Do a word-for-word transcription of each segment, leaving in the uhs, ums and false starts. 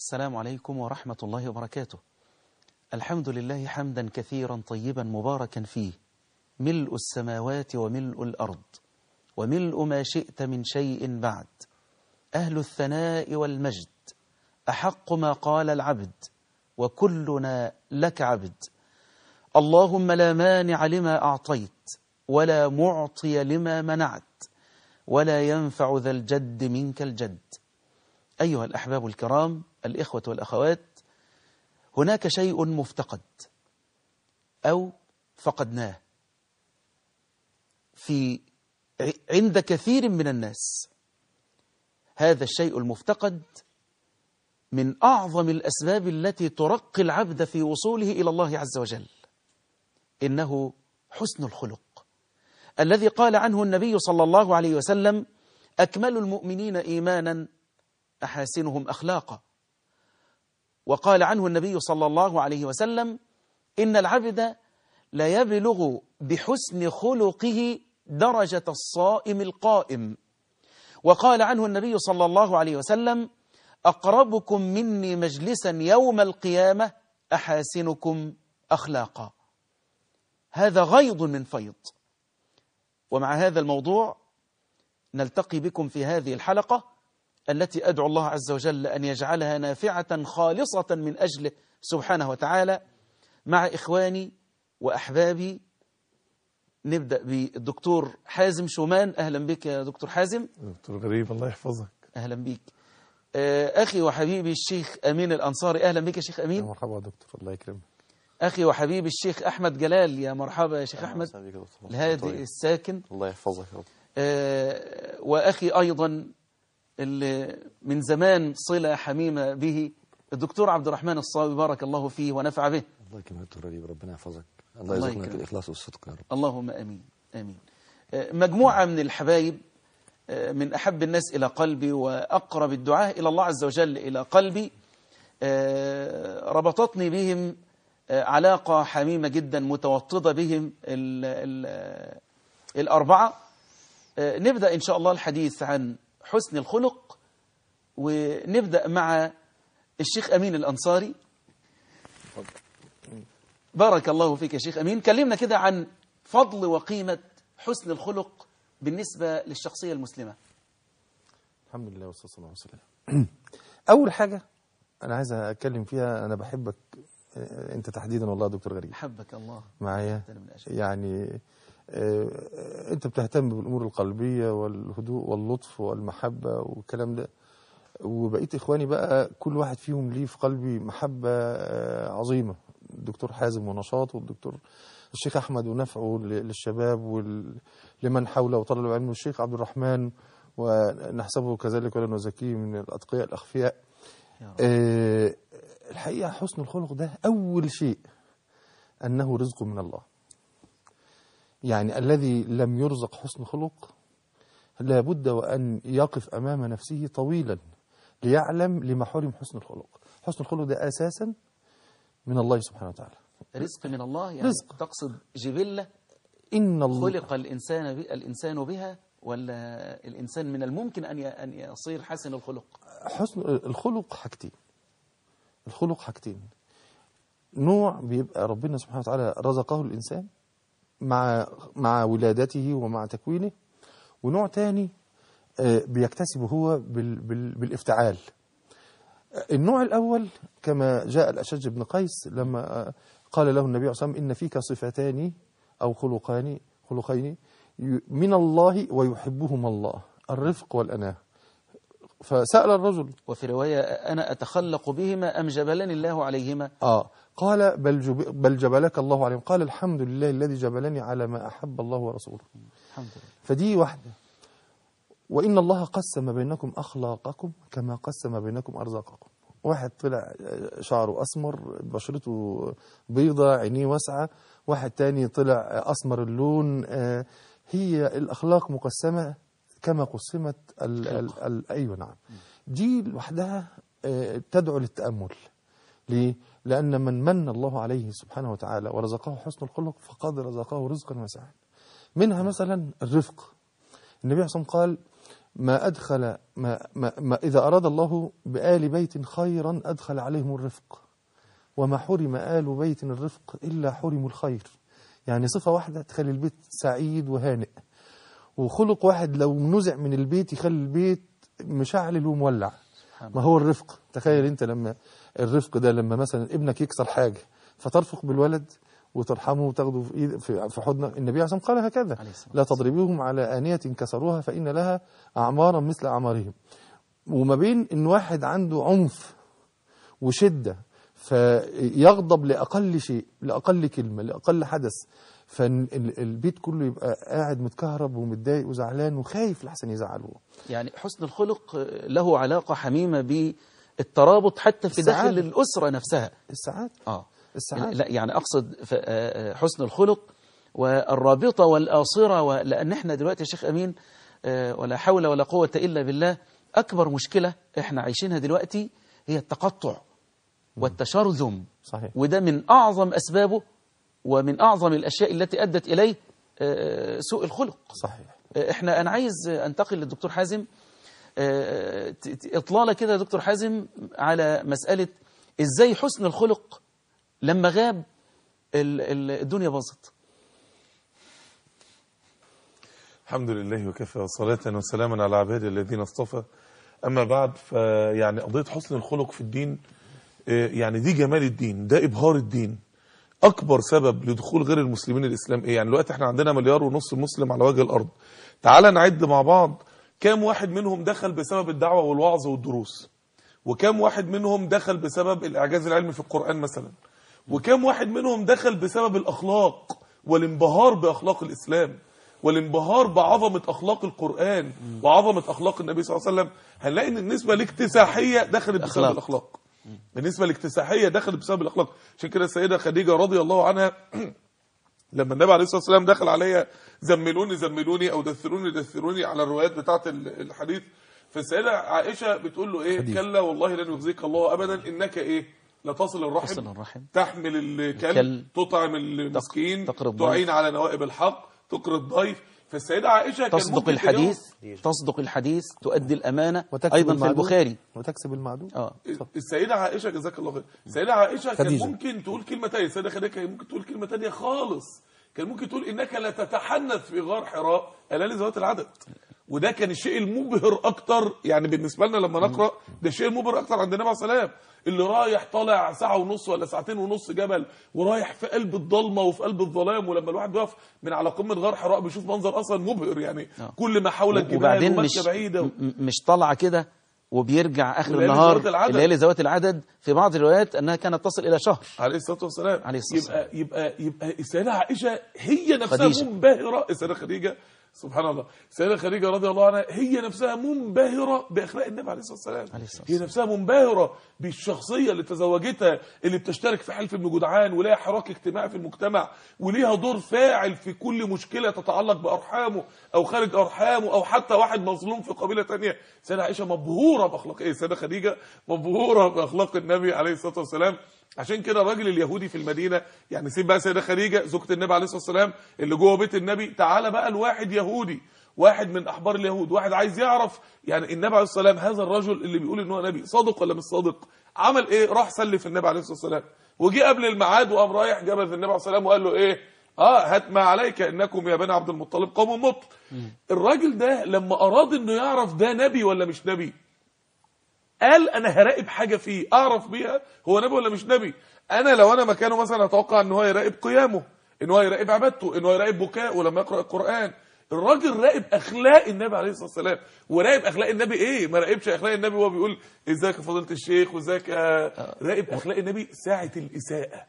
السلام عليكم ورحمة الله وبركاته. الحمد لله حمدا كثيرا طيبا مباركا فيه، ملء السماوات وملء الأرض وملء ما شئت من شيء بعد، أهل الثناء والمجد، أحق ما قال العبد وكلنا لك عبد. اللهم لا مانع لما أعطيت ولا معطي لما منعت ولا ينفع ذا الجد منك الجد. أيها الأحباب الكرام، الإخوة والأخوات، هناك شيء مفتقد أو فقدناه في عند كثير من الناس. هذا الشيء المفتقد من أعظم الأسباب التي ترقي العبد في وصوله إلى الله عز وجل، إنه حسن الخلق الذي قال عنه النبي صلى الله عليه وسلم: أكمل المؤمنين إيمانا أحاسنهم أخلاقا. وقال عنه النبي صلى الله عليه وسلم: إن العبد لا يبلغ بحسن خلقه درجة الصائم القائم. وقال عنه النبي صلى الله عليه وسلم: أقربكم مني مجلسا يوم القيامة أحاسنكم أخلاقا. هذا غيض من فيض. ومع هذا الموضوع نلتقي بكم في هذه الحلقة التي أدعو الله عز وجل أن يجعلها نافعة خالصة من أجله سبحانه وتعالى، مع إخواني وأحبابي. نبدأ بالدكتور حازم شومان. أهلا بك يا دكتور حازم. دكتور غريب، الله يحفظك. أهلا بك. أخي وحبيبي الشيخ أمين الأنصاري. أهلا بك يا شيخ أمين. مرحبا دكتور، الله يكرمك. أخي وحبيبي الشيخ أحمد جلال. يا مرحبا يا شيخ أحمد الهادي الساكن. الله يحفظك يا رب. وأخي أيضا اللي من زمان صلة حميمة به، الدكتور عبد الرحمن الصاوي، بارك الله فيه ونفع به. الله يكرمك دكتور غريب، ربنا يحفظك. الله يرزقنا الإخلاص والصدق يا رب. اللهم آمين آمين. مجموعة من الحبايب من أحب الناس إلى قلبي وأقرب الدعاء إلى الله عز وجل إلى قلبي، ربطتني بهم علاقة حميمة جدا متوطدة بهم ال ال الأربعة. نبدأ إن شاء الله الحديث عن حسن الخلق، ونبدأ مع الشيخ أمين الأنصاري. بارك الله فيك يا شيخ أمين. كلمنا كده عن فضل وقيمة حسن الخلق بالنسبة للشخصية المسلمة. الحمد لله والصلاة والسلام. أول حاجة أنا عايز أتكلم فيها، أنا بحبك أنت تحديدا والله يا دكتور غريب. حبك الله معايا. يعني أنت بتهتم بالأمور القلبية والهدوء واللطف والمحبة والكلام ده، وبقيت إخواني بقى كل واحد فيهم ليه في قلبي محبة عظيمة. الدكتور حازم ونشاطه، والدكتور الشيخ أحمد ونفعه للشباب ولمن حوله وطلب العلم، والشيخ عبد الرحمن ونحسبه كذلك ولا نزكيه من الأتقياء الأخفياء. أه الحقيقة حسن الخلق ده أول شيء أنه رزق من الله. يعني الذي لم يرزق حسن خلق لابد وأن يقف أمام نفسه طويلا ليعلم لما حرم حسن الخلق. حسن الخلق ده أساسا من الله سبحانه وتعالى، رزق من الله. يعني رزق. تقصد جبلة إن الله خلق الإنسان الإنسان بها، ولا الإنسان من الممكن أن أن يصير حسن الخلق؟ حسن الخلق حاجتين. الخلق حاجتين، نوع بيبقى ربنا سبحانه وتعالى رزقه الإنسان مع مع ولادته ومع تكوينه، ونوع تاني بيكتسبه هو بال بال بالافتعال. النوع الأول كما جاء الأشج بن قيس لما قال له النبي عليه الصلاة والسلام: إن فيك صفتان أو خلقان خلقين من الله ويحبهما الله، الرفق والأناة. فسأل الرجل، وفي رواية: أنا أتخلق بهما أم جبلني الله عليهما؟ آه قال: بل, جب بل جبلك الله عليهم. قال: الحمد لله الذي جبلني على ما أحب الله ورسوله. الحمد لله. فدي واحدة. وإن الله قسم بينكم أخلاقكم كما قسم بينكم أرزاقكم. واحد طلع شعره أسمر، بشرته بيضة، عينيه واسعة. واحد تاني طلع أسمر اللون. هي الأخلاق مقسمة كما قسمت ال ال ال أيوة نعم. دي لوحدها تدعو للتأمل. ليه؟ لأن من من الله عليه سبحانه وتعالى ورزقه حسن الخلق فقد رزقه رزقا واسعا. منها مثلا الرفق. النبي عليه الصلاة والسلام قال: ما أدخل ما, ما, ما إذا أراد الله بآل بيت خيرا أدخل عليهم الرفق، وما حرم آل بيت الرفق إلا حرموا الخير. يعني صفة واحدة تخلي البيت سعيد وهانئ، وخلق واحد لو نزع من البيت يخلي البيت مشعل ومولع. ما هو الرفق. تخيل انت لما الرفق ده، لما مثلا ابنك يكسر حاجة فترفق بالولد وترحمه وتاخده في ايد في حضنك. النبي عليه الصلاة والسلام قال هكذا: لا تضربوهم على آنية كسروها فإن لها أعمارا مثل أعمارهم. وما بين ان واحد عنده عنف وشدة فيغضب لأقل شيء، لأقل كلمة، لأقل حدث، فالبيت كله يبقى قاعد متكهرب ومتضايق وزعلان وخايف لحسن يزعله. يعني حسن الخلق له علاقة حميمة بالترابط حتى في السعادة. داخل الأسرة نفسها. السعادة. آه. السعادة. لا يعني أقصد حسن الخلق والرابطة والآصرة، لأن احنا دلوقتي يا شيخ أمين ولا حول ولا قوة إلا بالله، أكبر مشكلة احنا عايشينها دلوقتي هي التقطع والتشرذم. صحيح. وده من أعظم أسبابه ومن أعظم الأشياء التي أدت إليه سوء الخلق. صحيح. احنا أنا عايز أنتقل للدكتور حازم، إطلالة كده يا دكتور حازم على مسألة إزاي حسن الخلق لما غاب الدنيا باظت. الحمد لله وكفى، وصلاة وسلاما على عباده الذين اصطفى. أما بعد، فيعني قضية حسن الخلق في الدين يعني دي جمال الدين، ده إبهار الدين. أكبر سبب لدخول غير المسلمين الإسلام إيه؟ يعني دلوقتي احنا عندنا مليار ونص مسلم على وجه الأرض. تعال نعد مع بعض كام واحد منهم دخل بسبب الدعوة والوعظ والدروس، وكام واحد منهم دخل بسبب الإعجاز العلمي في القرآن مثلا، وكام واحد منهم دخل بسبب الأخلاق والانبهار بأخلاق الإسلام والانبهار بعظمة أخلاق القرآن وعظمة أخلاق النبي صلى الله عليه وسلم. هنلاقي إن النسبة الاكتساحية دخلت بسبب الأخلاق. النسبة الاكتساحية دخلت بسبب الأخلاق. عشان كده السيدة خديجة رضي الله عنها لما النبي عليه الصلاة والسلام دخل عليها زملوني زملوني أو دثروني دثروني على الروايات بتاعة الحديث، فالسيدة عائشة بتقول له إيه؟ حديث. كلا والله لن يخزيك الله أبدا إنك إيه؟ لا تصل الرحم، الرحم. تحمل الكل، تطعم المسكين، تعين على نوائب الحق، تقري الضيف. فالسيدة عائشة تصدق الحديث تصدق الحديث تؤدي الأمانة، أيضا في البخاري، وتكسب المعدوم. آه. السيدة عائشة جزاك الله خير، السيدة عائشة كان ممكن تقول كلمة تانية، السيدة خديجة كان ممكن تقول كلمة تانية خالص، كان ممكن تقول إنك لا تتحنث في غار حراء ألا لذوات العدد. وده كان الشيء المبهر أكتر يعني بالنسبة لنا لما نقرأ، ده الشيء المبهر أكتر عند النبي عليه الصلاة والسلام، اللي رايح طالع ساعة ونص ولا ساعتين ونص جبل، ورايح في قلب الضلمة وفي قلب الظلام، ولما الواحد بيقف من على قمة غار حراء بيشوف منظر أصلا مبهر يعني. آه. كل ما حولك جبال ومكة بعيدة، مش طالعة كده وبيرجع آخر النهار الليالي ذوات العدد. في بعض الروايات أنها كانت تصل إلى شهر عليه الصلاة والسلام. عليه الصلاة والسلام. يبقى يبقى يبقى السيدة عائشة هي نفسها خديجة. منبهرة. السيدة خديجة سبحان الله، السيدة خديجة رضي الله عنها هي نفسها منبهرة بأخلاق النبي عليه الصلاة والسلام. هي نفسها منبهرة بالشخصية اللي تزوجتها، اللي بتشترك في حلف ابن جدعان، وليها حراك اجتماعي في المجتمع، وليها دور فاعل في كل مشكلة تتعلق بأرحامه أو خارج أرحامه أو حتى واحد مظلوم في قبيلة تانية. السيدة عائشة مبهورة بأخلاق إيه؟ السيدة خديجة مبهورة بأخلاق النبي عليه الصلاة والسلام. عشان كده الراجل اليهودي في المدينة، يعني سيب بقى سيدة خديجة زوجة النبي عليه الصلاة والسلام اللي جوه بيت النبي، تعالى بقى الواحد يهودي، واحد من أحبار اليهود، واحد عايز يعرف يعني النبي عليه الصلاة والسلام هذا الرجل اللي بيقول إن هو نبي صادق ولا مش صادق، عمل إيه؟ راح سلف النبي عليه الصلاة والسلام، وجي قبل الميعاد وقام رايح جبل النبي عليه الصلاة والسلام وقال له إيه؟ اه هات ما عليك انكم يا بني عبد المطلب قوم مطر. الراجل ده لما اراد انه يعرف ده نبي ولا مش نبي، قال انا هراقب حاجه فيه اعرف بيها هو نبي ولا مش نبي. انا لو انا مكانه مثلا اتوقع ان هو يراقب قيامه، ان هو يراقب عبادته، ان هو يراقب بكاءه لما يقرا القران. الراجل راقب اخلاق النبي عليه الصلاه والسلام. وراقب اخلاق النبي ايه؟ ما راقبش اخلاق النبي وهو بيقول ازيك يا فضيله الشيخ وازيك. راقب اخلاق النبي ساعه الاساءه،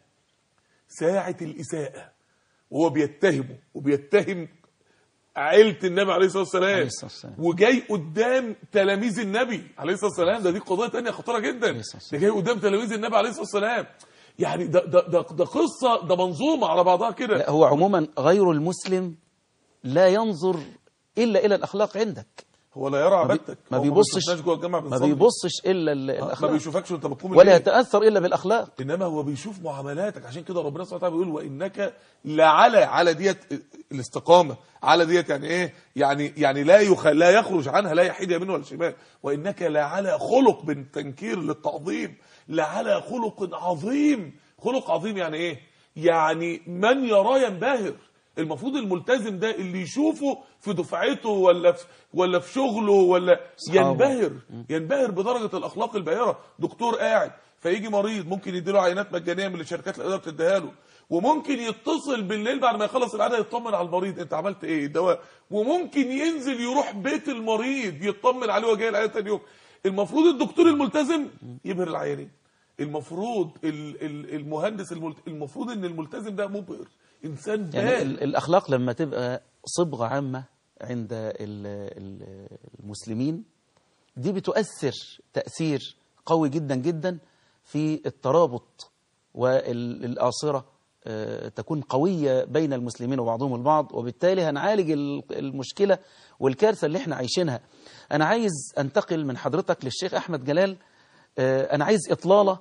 ساعه الاساءه وهو بيتهمه وبيتهم عيلة النبي عليه الصلاة والسلام، وجاي قدام تلاميذ النبي عليه الصلاة والسلام. ده دي قضية تانية خطيرة جدا، ده جاي قدام تلاميذ النبي عليه الصلاة والسلام. يعني ده, ده, ده, ده قصة، ده منظومة على بعضها كده. لا هو عموما غير المسلم لا ينظر إلا إلى الأخلاق عندك، هو لا يرى عبادتك، ما هو بيبصش بيشوفناش جوه الجامعة ما بنصلي. بيبصش الا آه، ما الاخلاق، بيشوفكش وانت بتقوم ولا الليل. يتاثر الا بالاخلاق. انما هو بيشوف معاملاتك. عشان كده ربنا سبحانه وتعالى بيقول وانك لعلى على ديت الاستقامه، على ديت يعني ايه؟ يعني يعني لا يخ... لا يخرج عنها، لا يحيد يمين ولا شمال. وانك لعلى خلق، بالتنكير للتعظيم، لعلى خلق عظيم. خلق عظيم يعني ايه؟ يعني من يراه ينبهر. المفروض الملتزم ده اللي يشوفه في دفعته ولا في ولا في شغله ولا ينبهر ينبهر بدرجه الاخلاق الباهره. دكتور قاعد فيجي مريض ممكن يديله عينات مجانيه من اللي شركات الادويه بتديها له، وممكن يتصل بالليل بعد ما يخلص العياده يطمن على المريض انت عملت ايه الدواء، وممكن ينزل يروح بيت المريض يطمن عليه وجاي العياده ثاني يوم. المفروض الدكتور الملتزم يبهر العيانين. المفروض المهندس المفروض ان الملتزم ده مبهر، انسان باهر. يعني الاخلاق لما تبقى صبغه عامه عند المسلمين دي بتؤثر تاثير قوي جدا جدا في الترابط، والاصره تكون قويه بين المسلمين وبعضهم البعض، وبالتالي هنعالج المشكله والكارثه اللي احنا عايشينها. انا عايز انتقل من حضرتك للشيخ احمد جلال. انا عايز اطلاله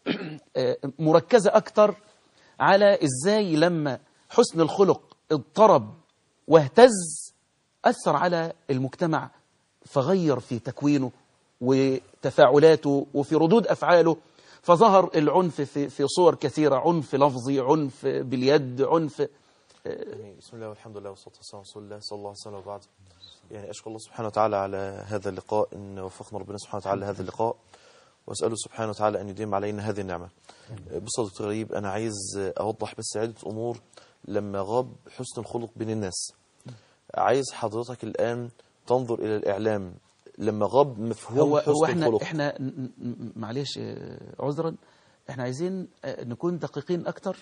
مركزه اكتر على ازاي لما حسن الخلق اضطرب واهتز اثر على المجتمع، فغير في تكوينه وتفاعلاته وفي ردود افعاله، فظهر العنف في في صور كثيره، عنف لفظي، عنف باليد، عنف. بسم الله والحمد لله والصلاه والسلام على رسول الله صلى الله عليه وسلم وبعد. يعني اشكر الله سبحانه وتعالى على هذا اللقاء، ان وفقنا ربنا سبحانه وتعالى لهذا اللقاء، واساله سبحانه وتعالى ان يديم علينا هذه النعمه. بص يا دكتور غريب، انا عايز اوضح بس عده امور لما غاب حسن الخلق بين الناس. عايز حضرتك الان تنظر الى الاعلام لما غاب مفهوم هو حسن هو احنا الخلق. احنا معلش عذرا، احنا عايزين نكون دقيقين اكتر،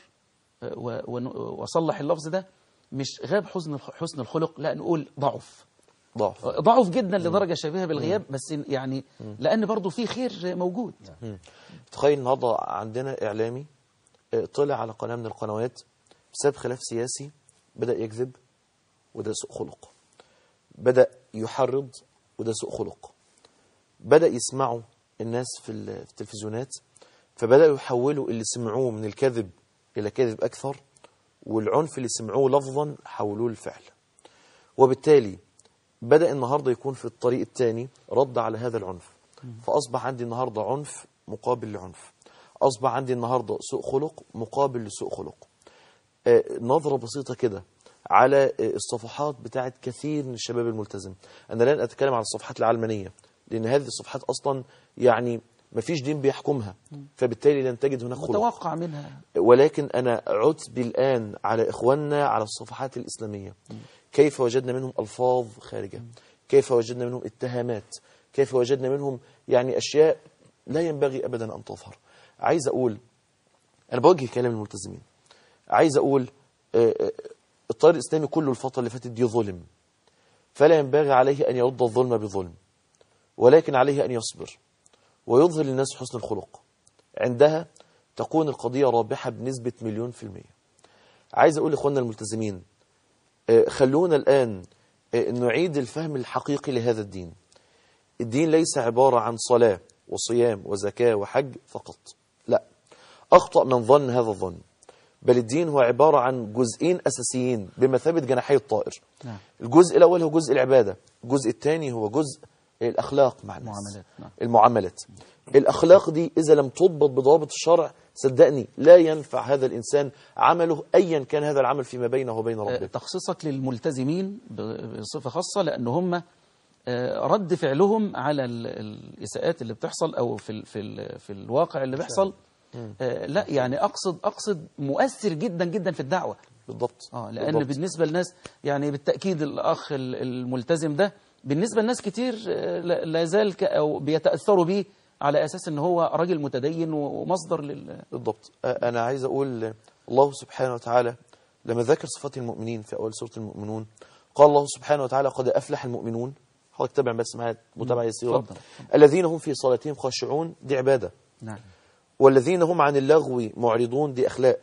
واصلح اللفظ ده. مش غاب حسن حسن الخلق، لا نقول ضعف ضعف ضعف جدا لدرجه شبيهه بالغياب، بس يعني لان برضو في خير موجود. تخيل النهارده عندنا اعلامي طلع على قناه من القنوات بسبب خلاف سياسي، بدا يكذب وده سوء خلق، بدا يحرض وده سوء خلق، بدا يسمعوا الناس في التلفزيونات فبداوا يحولوا اللي سمعوه من الكذب الى كذب اكثر، والعنف اللي سمعوه لفظا حولوه لفعل، وبالتالي بدأ النهاردة يكون في الطريق الثاني رد على هذا العنف. فأصبح عندي النهاردة عنف مقابل لعنف، أصبح عندي النهاردة سوء خلق مقابل لسوء خلق. آه نظرة بسيطة كده على آه الصفحات بتاعت كثير من الشباب الملتزم. أنا لن أتكلم عن الصفحات العلمانية لأن هذه الصفحات أصلا يعني ما فيش دين بيحكمها، فبالتالي لن تجد هناك خلق متوقع منها. ولكن أنا عتب الآن على إخواننا على الصفحات الإسلامية، كيف وجدنا منهم ألفاظ خارجة، كيف وجدنا منهم اتهامات، كيف وجدنا منهم يعني أشياء لا ينبغي أبدا أن تظهر. عايز أقول، أنا بوجه كلام الملتزمين، عايز أقول الطريق الإسلامي كله الفترة اللي فاتت دي ظلم، فلا ينبغي عليه أن يرد الظلم بظلم، ولكن عليه أن يصبر ويظهر للناس حسن الخلق، عندها تكون القضية رابحة بنسبة مليون في المية. عايز أقول لإخواننا الملتزمين، خلونا الآن نعيد الفهم الحقيقي لهذا الدين. الدين ليس عبارة عن صلاة وصيام وزكاة وحج فقط، لا، أخطأ من ظن هذا الظن، بل الدين هو عبارة عن جزئين أساسيين بمثابة جناحي الطائر. نعم. الجزء الأول هو جزء العبادة، الجزء الثاني هو جزء الأخلاق مع الناس، المعاملات. نعم. المعاملات. الأخلاق دي إذا لم تضبط بضوابط الشرع صدقني لا ينفع هذا الإنسان عمله أيا كان هذا العمل فيما بينه وبين ربه. تخصيصك للملتزمين بصفة خاصة لأن هم رد فعلهم على الإساءات اللي بتحصل أو في ال في ال في الواقع اللي بيحصل، لا يعني أقصد أقصد مؤثر جدا جدا في الدعوة. بالضبط. اه لأن بالضبط. بالنسبة للناس يعني بالتأكيد الأخ الملتزم ده بالنسبة لناس كتير لا زال أو بيتأثروا به على أساس أن هو راجل متدين ومصدر لل. بالضبط. أنا عايز أقول الله سبحانه وتعالى لما ذكر صفات المؤمنين في أول سورة المؤمنون قال الله سبحانه وتعالى قد أفلح المؤمنون. حضرتك تابع بس معايا متابعة يسيرة. الذين هم في صلاتهم خاشعون، دي عبادة. نعم. والذين هم عن اللغو معرضون، دي أخلاق.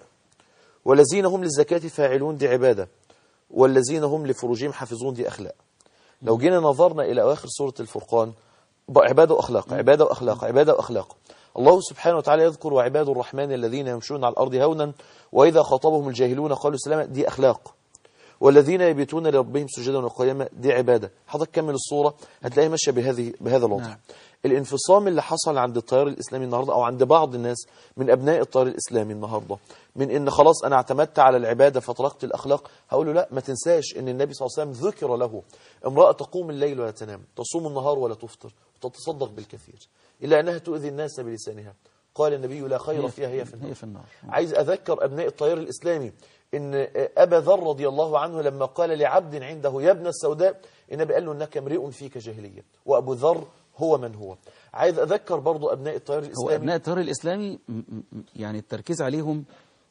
والذين هم للزكاة فاعلون، دي عبادة. والذين هم لفروجهم حافظون، دي أخلاق. لو جينا نظرنا إلى أواخر سورة الفرقان، عبادة وأخلاق، عبادة وأخلاق، عبادة وأخلاق. الله سبحانه وتعالى يذكر وعباد الرحمن الذين يمشون على الأرض هونا وإذا خاطبهم الجاهلون قالوا سلاما، دي أخلاق. والذين يبيتون لربهم سجدا وقياما، دي عبادة. حضرتك كمل الصورة هتلاقي ماشية بهذه بهذا الوضع. نعم. الانفصام اللي حصل عند التيار الإسلامي النهاردة أو عند بعض الناس من أبناء التيار الإسلامي النهاردة، من إن خلاص أنا اعتمدت على العبادة فتركت الأخلاق، هقول له لا، ما تنساش إن النبي صلى الله عليه وسلم ذكر له امرأة تقوم الليل ولا تنام، تصوم النهار ولا تفطر، وتتصدق بالكثير إلا أنها تؤذي الناس بلسانها، قال النبي لا خير فيها هي في النار. هي في النار. عايز أذكر أبناء التيار الإسلامي إن أبا ذر رضي الله عنه لما قال لعبد عنده يا ابن السوداء، النبي قال له إنك امرئ فيك جاهلية، وأبو ذر هو من هو. عايز أذكر برضو أبناء التيار الإسلامي، هو أبناء التيار الإسلامي يعني التركيز عليهم،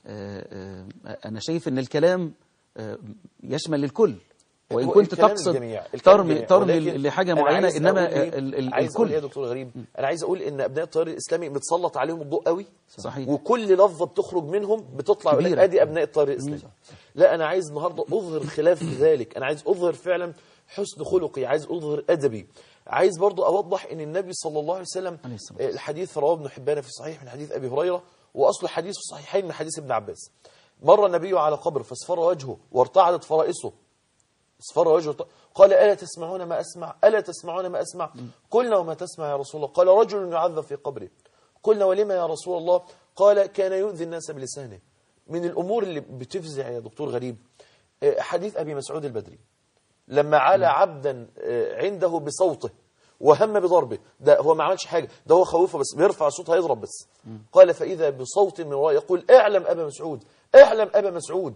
أنا شايف إن الكلام يشمل الكل، وإن كنت تقصد ترمي ترمي لحاجة معينة، إنما الكل. عايز أقول إيه يا دكتور غريب؟ أنا عايز أقول إن أبناء التيار الإسلامي متسلط عليهم الضوء قوي. صحيح. وكل لفظة بتخرج منهم بتطلع يقول لك أدي أبناء التيار الإسلامي. لا، أنا عايز النهاردة أظهر خلاف ذلك، أنا عايز أظهر فعلا حسن خلقي، عايز أظهر أدبي. عايز برضو أوضح إن النبي صلى الله عليه وسلم، الحديث رواه ابن حبان في الصحيح من حديث أبي هريرة، وأصل الحديث في الصحيحين من حديث ابن عباس. مر النبي على قبر فاصفر وجهه وارتعدت فرائسه، اصفر وجهه، قال ألا تسمعون ما أسمع؟ ألا تسمعون ما أسمع؟ قلنا وما تسمع يا رسول الله؟ قال رجل يعذب في قبره. قلنا ولما يا رسول الله؟ قال كان يؤذي الناس بلسانه. من الأمور اللي بتفزع يا دكتور غريب حديث أبي مسعود البدري لما عال عبدا عنده بصوته وهم بضربه، ده هو ما عملش حاجة، ده هو خوفه بس، بيرفع صوته هيضرب بس. قال فإذا بصوت من وراء يقول اعلم أبا مسعود، اعلم أبا مسعود.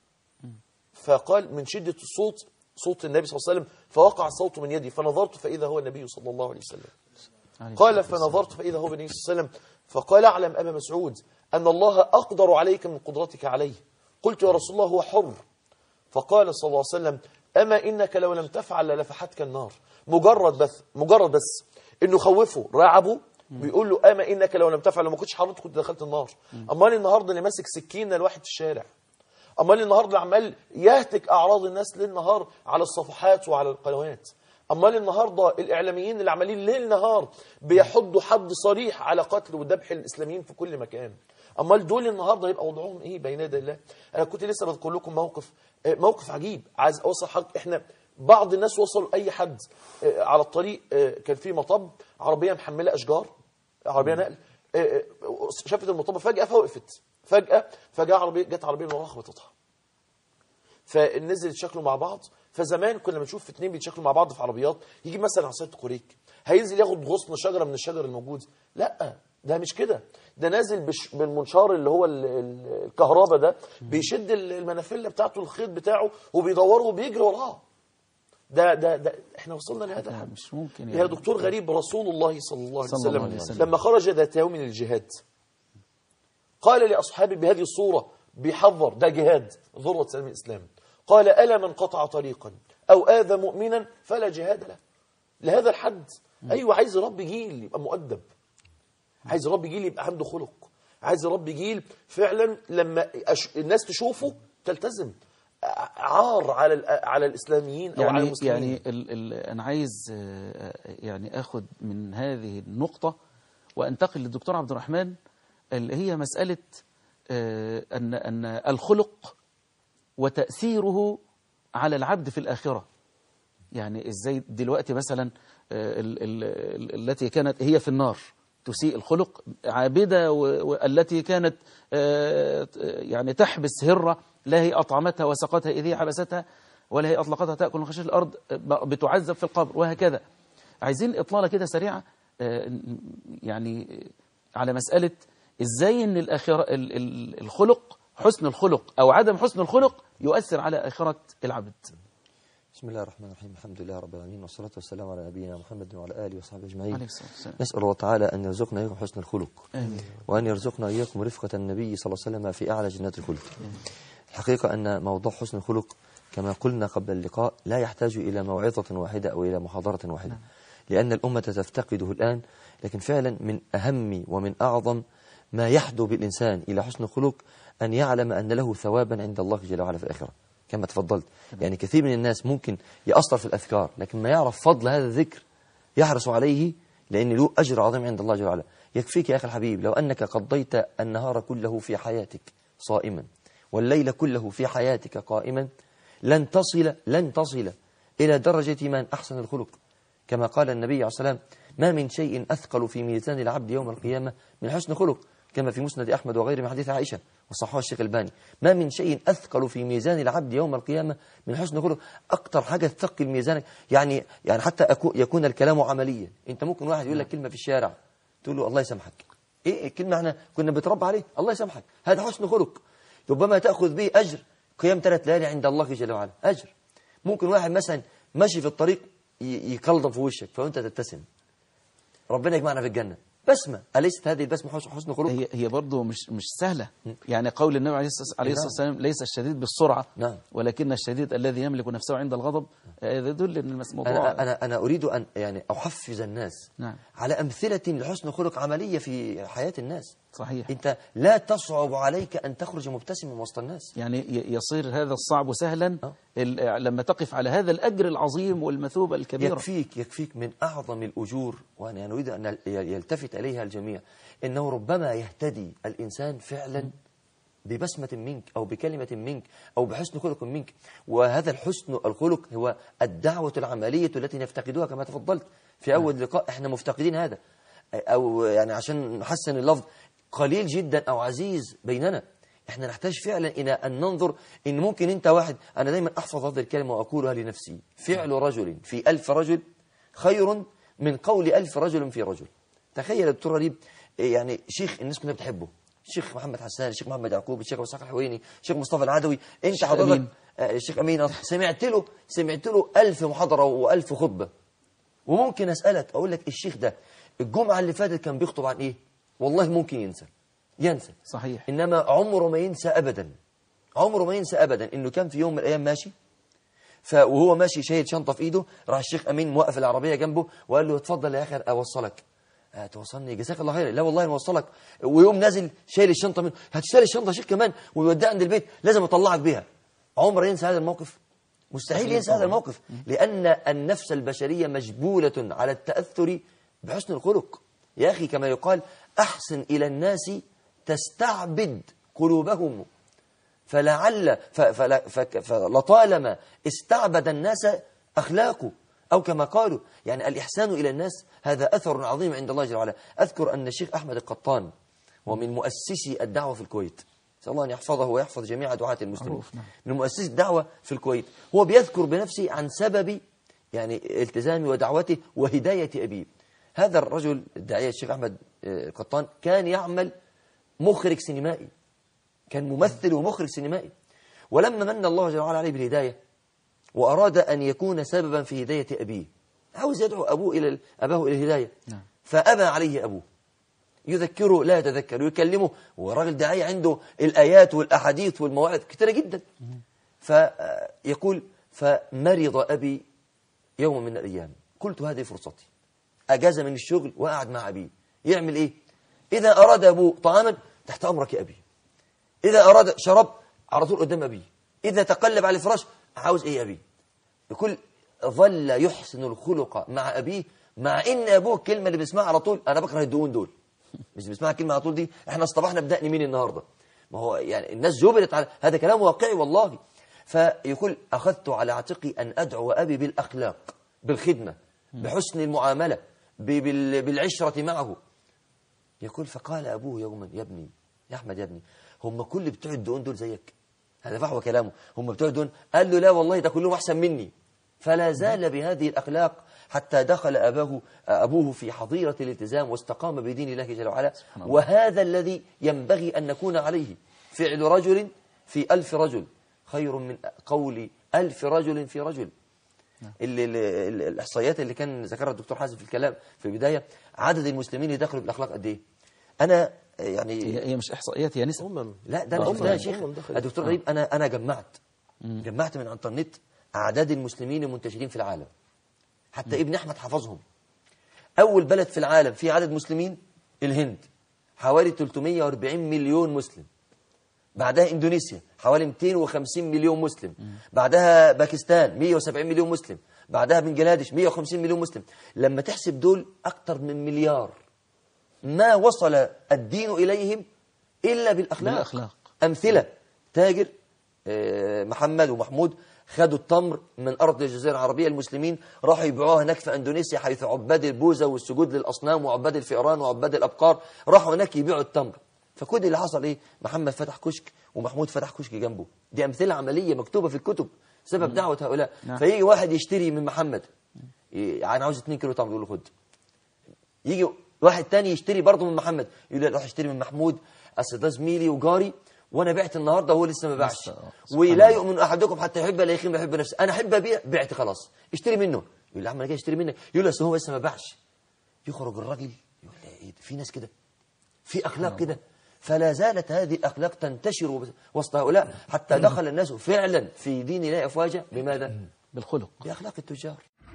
فقال من شدة الصوت، صوت النبي صلى الله عليه وسلم، فوقع الصوت من يدي فنظرت فإذا هو النبي صلى الله عليه وسلم. قال فنظرت فإذا هو النبي صلى الله عليه وسلم، فقال اعلم أبا مسعود أن الله أقدر عليك من قدرتك عليه. قلت يا رسول الله هو حر. فقال صلى الله عليه وسلم أما إنك لو لم تفعل للفحتك النار. مجرد بس مجرد بس إنه خوفه رعبه، بيقول له أما إنك لو لم تفعل، لو ما كنتش حرمت كنت دخلت النار. أمال النهارده اللي ماسك سكينة لواحد في الشارع، أمال النهارده عمال يهتك أعراض الناس ليل نهار على الصفحات وعلى القنوات، أمال النهارده الإعلاميين اللي عمالين ليل نهار بيحضوا حد صريح على قتل وذبح الإسلاميين في كل مكان، أمال دول النهارده يبقى وضعهم إيه بين يدي الله؟ أنا كنت لسه بذكر لكم موقف موقف عجيب، عايز أوصل حق. إحنا بعض الناس وصلوا أي حد على الطريق، كان في مطب، عربية محملة أشجار، عربية نقل، شافت المطب فجأة فوقفت، فجأة فجأة عربية جت عربية من وراها خبطتها، فنزل يتشكلوا مع بعض. فزمان كنا بنشوف في اتنين بيتشكلوا مع بعض في عربيات، يجي مثلا عصاية كوريك هينزل ياخد غصن شجرة من الشجر الموجود، لا ده مش كده، ده نازل بالمنشار اللي هو الكهرباء ده، بيشد المنافلة بتاعته الخيط بتاعه وبيدوره وبيجري وراه. ده ده ده احنا وصلنا لهذا الحد. مش ممكن يعني. يا دكتور غريب، رسول الله صلى الله عليه وسلم, عليه وسلم لما خرج ذات يوم من الجهاد قال لأصحابه بهذه الصورة، بيحذر، ده جهاد ذروة سلام الإسلام، قال ألا من قطع طريقا أو آذى مؤمنا فلا جهاد له. لهذا الحد. أيوة، عايز رب جيل يبقى مؤدب، عايز رب جيل يبقى عنده خلق، عايز رب جيل فعلا لما الناس تشوفه تلتزم. عار على على الإسلاميين أو يعني على المسلمين. يعني ال ال أنا عايز يعني أخذ من هذه النقطة وأنتقل للدكتور عبد الرحمن، اللي هي مسألة أن أن الخلق وتأثيره على العبد في الآخرة. يعني إزاي دلوقتي مثلا التي كانت هي في النار تسيء الخلق، عابدة والتي كانت يعني تحبس هرة، لا هي أطعمتها وسقتها إذ هي حبستها ولا هي أطلقتها تأكل من خشاش الأرض، بتعذب في القبر وهكذا. عايزين إطلالة كده سريعة يعني على مسألة إزاي أن الآخرة الخلق، حسن الخلق أو عدم حسن الخلق يؤثر على آخرة العبد. بسم الله الرحمن الرحيم، الحمد لله رب العالمين، والصلاة والسلام على نبينا محمد وعلى آله وصحبه أجمعين. نسأل الله تعالى أن يرزقنا إياكم حسن الخلق، آمين. وأن يرزقنا إياكم رفقة النبي صلى الله عليه وسلم في أعلى جنات الخلق. الحقيقة أن موضوع حسن الخلق كما قلنا قبل اللقاء لا يحتاج إلى موعظة واحدة أو إلى محاضرة واحدة، لأن الأمة تفتقده الآن، لكن فعلا من أهم ومن أعظم ما يحدو بالإنسان إلى حسن الخلق أن يعلم أن له ثوابا عند الله جل وعلا في الآخرة. كما تفضلت. يعني كثير من الناس ممكن يأثر في الأذكار لكن ما يعرف فضل هذا الذكر يحرص عليه لأن له أجر عظيم عند الله جل وعلا. يكفيك يا أخي الحبيب لو أنك قضيت النهار كله في حياتك صائما والليل كله في حياتك قائما لن تصل لن تصل إلى درجة من أحسن الخلق، كما قال النبي عليه الصلاة والسلام: ما من شيء أثقل في ميزان العبد يوم القيامة من حسن خلق، كما في مسند أحمد وغيره من حديث عائشة وصححه الشيخ الباني. ما من شيء أثقل في ميزان العبد يوم القيامة من حسن خلق. أكتر حاجة تثقل ميزانك يعني يعني حتى يكون الكلام عمليا. أنت ممكن واحد يقول لك كلمة في الشارع تقول له الله يسامحك، إيه الكلمة احنا كنا بنتربى عليه، الله يسامحك، هذا حسن خلق ربما تأخذ به أجر قيام ثلاث ليالي عند الله جل وعلا، أجر. ممكن واحد مثلا ماشي في الطريق يكلضم في وشك فأنت تبتسم، ربنا يجمعنا في الجنة. بسمة، أليست هذه البسمة حسن خلق؟ هي هي برضه مش مش سهلة. يعني قول النبي عليه الصلاة والسلام: ليس الشديد بالسرعة نعم. ولكن الشديد الذي يملك نفسه عند الغضب. هذا يدل ان الموضوع أنا أنا أنا أريد أن يعني أحفز الناس نعم. على أمثلة لحسن خلق عملية في حياة الناس. صحيح. أنت لا تصعب عليك أن تخرج مبتسما وسط الناس. يعني يصير هذا الصعب سهلا أه؟ لما تقف على هذا الأجر العظيم والمثوبة الكبيرة. يكفيك يكفيك من أعظم الأجور، وأنا أريد أن يلتفت إليها الجميع، إنه ربما يهتدي الإنسان فعلا ببسمة منك أو بكلمة منك أو بحسن خلق منك. وهذا الحسن الخلق هو الدعوة العملية التي نفتقدها كما تفضلت في أول لقاء. إحنا مفتقدين هذا، أو يعني عشان نحسن اللفظ قليل جدا أو عزيز بيننا. إحنا نحتاج فعلا إلى أن ننظر إن ممكن أنت واحد. أنا دايما أحفظ هذه الكلمة وأقولها لنفسي: فعل رجل في ألف رجل خير من قول ألف رجل في رجل. تخيل يا دكتور ريب، يعني شيخ الناس كلها بتحبه، الشيخ محمد حسان، الشيخ محمد يعقوب، الشيخ اسحاق الحويني، الشيخ مصطفى العدوي، انت حضرتك الشيخ امين سمعت له سمعت له ألف محاضره وألف خطبه. وممكن اسالك اقول لك الشيخ ده الجمعه اللي فاتت كان بيخطب عن ايه؟ والله ممكن ينسى ينسى صحيح. انما عمره ما ينسى ابدا، عمره ما ينسى ابدا انه كان في يوم من الايام ماشي، فوهو ماشي شايل شنطه في ايده، راح الشيخ امين موقف العربيه جنبه وقال له: اتفضل يا اخي اوصلك. هتوصلني؟ جزاك الله خير. لا والله نوصلك. ويوم نازل شايل الشنطه منه: هتشتري الشنطه يا شيخ كمان ويوديها عند البيت، لازم اطلعك بيها. عمره ينسى هذا الموقف؟ مستحيل ينسى هذا الموقف، لان النفس البشريه مجبوله على التاثر بحسن الخلق. يا اخي كما يقال: احسن الى الناس تستعبد قلوبهم، فلعل فلطالما استعبد الناس اخلاقه، أو كما قالوا يعني الإحسان إلى الناس هذا أثر عظيم عند الله جل وعلا. أذكر أن الشيخ أحمد القطان ومن مؤسسي الدعوة في الكويت، نسأل الله أن يحفظه ويحفظ جميع دعاة المسلمين، من مؤسسي الدعوة في الكويت، هو بيذكر بنفسه عن سبب يعني التزامي ودعوته وهداية أبيه. هذا الرجل الداعية الشيخ أحمد القطان كان يعمل مخرج سينمائي، كان ممثل ومخرج سينمائي، ولما من الله جل وعلا عليه بالهداية وأراد أن يكون سببا في هداية أبيه، عاوز يدعو أبوه إلى أباه إلى الهداية، فأبى عليه أبوه، يذكره لا يتذكر، ويكلمه، وراجل داعية عنده الآيات والأحاديث والمواعظ كثيرة جدا. فيقول: فمرض أبي يوم من الأيام، قلت هذه فرصتي، أجاز من الشغل وقعد مع أبيه، يعمل إيه؟ إذا أراد أبوه طعاما تحت أمرك يا أبي، إذا أراد شراب على طول قدام أبي، إذا تقلب على الفراش عاوز إيه يا أبي؟ يقول: ظل يحسن الخلق مع أبيه، مع إن أبوه الكلمة اللي بيسمعها على طول: أنا بكره الدهون دول، مش بيسمعها كلمة على طول دي، إحنا اصطبحنا بدقن مين النهاردة؟ ما هو يعني الناس جبلت على هذا، كلام واقعي والله. فيقول: أخذت على عاتقي أن أدعو أبي بالأخلاق، بالخدمة، بحسن المعاملة، بالعشرة معه. يقول: فقال أبوه يوما: يا ابني يا أحمد يا ابني، هم كل بتوع الدهون دول زيك؟ هذا فحوى كلامه، هم بتوع الدهون؟ قال له: لا والله ده كلهم أحسن مني. فلا زال بهذه الأخلاق حتى دخل أباه أبوه في حظيرة الالتزام واستقام بدين الله جل وعلا. وهذا الذي ينبغي أن نكون عليه. فعل رجل في ألف رجل خير من قول ألف رجل في رجل. اللي الإحصائيات اللي كان ذكرها الدكتور حازم في الكلام في البداية، عدد المسلمين اللي دخلوا بالأخلاق قد إيه؟ أنا يعني هي مش إحصائيات، هي نسب. لا ده أنا شفتها يا شيخ الدكتور غريب. أنا أنا جمعت جمعت من الإنترنت أعداد المسلمين المنتشرين في العالم، حتى م. ابن أحمد حفظهم. أول بلد في العالم في عدد مسلمين الهند، حوالي ثلاثمائة وأربعين مليون مسلم. بعدها إندونيسيا حوالي مئتين وخمسين مليون مسلم، بعدها باكستان مئة وسبعين مليون مسلم، بعدها بنجلاديش مئة وخمسين مليون مسلم. لما تحسب دول أكثر من مليار، ما وصل الدين إليهم إلا بالأخلاق. بالأخلاق. أمثلة: تاجر محمد ومحمود خدوا التمر من أرض الجزيرة العربية، المسلمين راحوا يبيعوها هناك في أندونيسيا، حيث عباد البوذا والسجود للأصنام وعباد الفئران وعباد الأبقار راحوا هناك يبيعوا التمر. فكل اللي حصل إيه؟ محمد فتح كشك ومحمود فتح كشك جنبه. دي أمثلة عملية مكتوبة في الكتب سبب دعوة هؤلاء. نعم. فيجي واحد يشتري من محمد، أنا عاوز اتنين كيلو تمر، يقول له خد. يجي واحد تاني يشتري برضه من محمد، يقول له روح اشتري من محمود، أصل ده زميلي وجاري وانا بعت النهارده وهو لسه ما باعش. ولا يؤمن احدكم حتى يحب لا يخيم يحب نفسه. انا احب ابيع، بعت خلاص، اشتري منه. يقول له عم انا جاي اشتري منك، يقول له اصل هو لسه ما باعش. يخرج الراجل يقول لا ايه ده، في ناس كده، في اخلاق كده. فلا زالت هذه الاخلاق تنتشر وسط هؤلاء حتى دخل الناس فعلا في دين الله افواجا. بماذا؟ بالخلق، باخلاق التجار.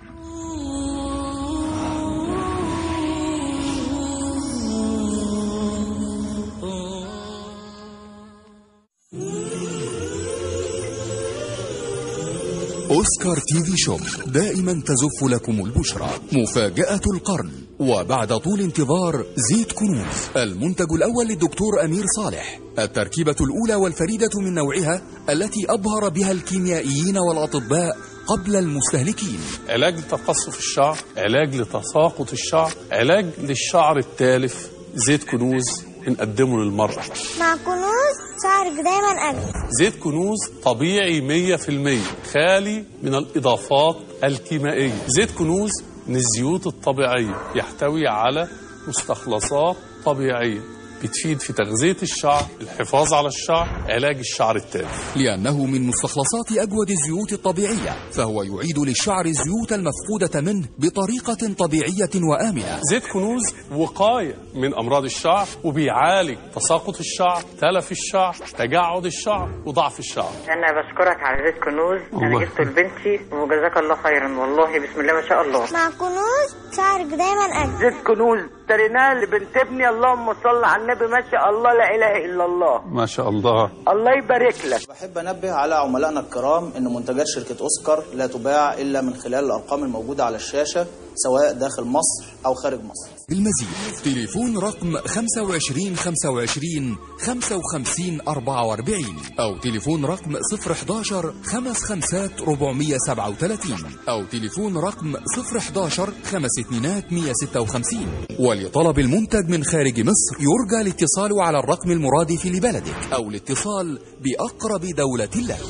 أوسكار تي في شوب دائما تزف لكم البشرى مفاجأة القرن. وبعد طول انتظار، زيت كنوز، المنتج الأول للدكتور أمير صالح، التركيبة الأولى والفريدة من نوعها التي أبهر بها الكيميائيين والأطباء قبل المستهلكين. علاج لتقصف الشعر، علاج لتساقط الشعر، علاج للشعر التالف. زيت كنوز بنقدمه للمرأة. مع كنوز شعرك دايما أجمل. زيت كنوز طبيعي مية في المية، خالي من الإضافات الكيميائية. زيت كنوز من الزيوت الطبيعية، يحتوي على مستخلصات طبيعية بتفيد في تغذية الشعر، الحفاظ على الشعر، علاج الشعر التالف. لأنه من مستخلصات أجود الزيوت الطبيعية، فهو يعيد للشعر الزيوت المفقودة منه بطريقة طبيعية وآمنة. زيت كنوز وقاية من أمراض الشعر، وبيعالج تساقط الشعر، تلف الشعر، تجعد الشعر، وضعف الشعر. أنا بشكرك على زيت كنوز، أنا جبته لبنتي وجزاك الله خيرا، والله بسم الله ما شاء الله. مع كنوز شعرك دايما أجمل. زيت كنوز اشتريناه لبنت ابني، اللهم صل على النبي، ما شاء الله لا اله الا الله. ما شاء الله، الله يبارك لك. بحب انبه على عملائنا الكرام ان منتجات شركه اوسكار لا تباع الا من خلال الارقام الموجوده على الشاشه، سواء داخل مصر او خارج مصر. بالمزيد تليفون رقم خمسة وعشرين خمسة وعشرين خمسة وخمسين أربعة وأربعين او تليفون رقم صفر احداشر خمس خمسات أربعمية سبعة وثلاثين او تليفون رقم صفر احداشر خمس اتنينات مية ستة وخمسين. ولطلب المنتج من خارج مصر يرجى الاتصال على الرقم المرادف لبلدك او الاتصال بأقرب دولة لك.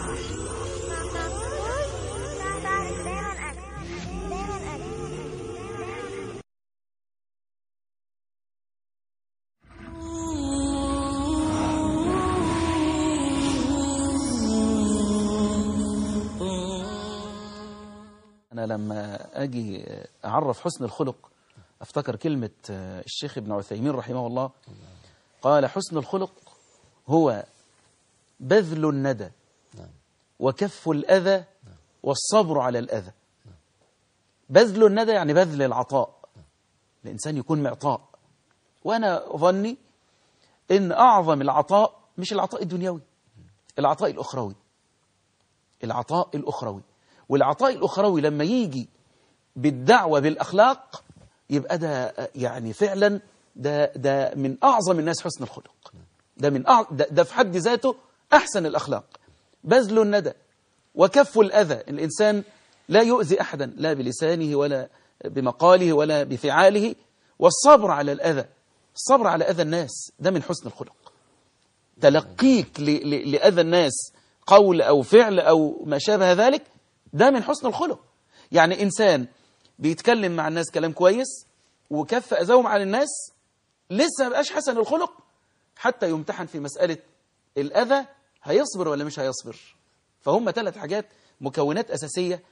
أنا لما أجي أعرف حسن الخلق أفتكر كلمة الشيخ ابن عثيمين رحمه الله، قال: حسن الخلق هو بذل الندى وكف الأذى والصبر على الأذى. بذل الندى يعني بذل العطاء، الإنسان يكون معطاء. وأنا ظني إن أعظم العطاء مش العطاء الدنيوي، العطاء الأخروي، العطاء الأخروي. والعطاء الأخروي لما يجي بالدعوة بالأخلاق يبقى ده يعني فعلا ده ده من أعظم الناس حسن الخلق. ده من أع... ده, ده في حد ذاته أحسن الأخلاق. بذل الندى وكف الأذى، الإنسان لا يؤذي أحدا لا بلسانه ولا بمقاله ولا بفعاله، والصبر على الأذى، الصبر على أذى الناس ده من حسن الخلق. تلقيك ل... ل... لأذى الناس قول أو فعل أو ما شابه ذلك ده من حسن الخلق. يعني إنسان بيتكلم مع الناس كلام كويس وكف أذاهم عن الناس لسه ما بقاش حسن الخلق حتى يمتحن في مسألة الأذى، هيصبر ولا مش هيصبر. فهم ثلاث حاجات مكونات أساسية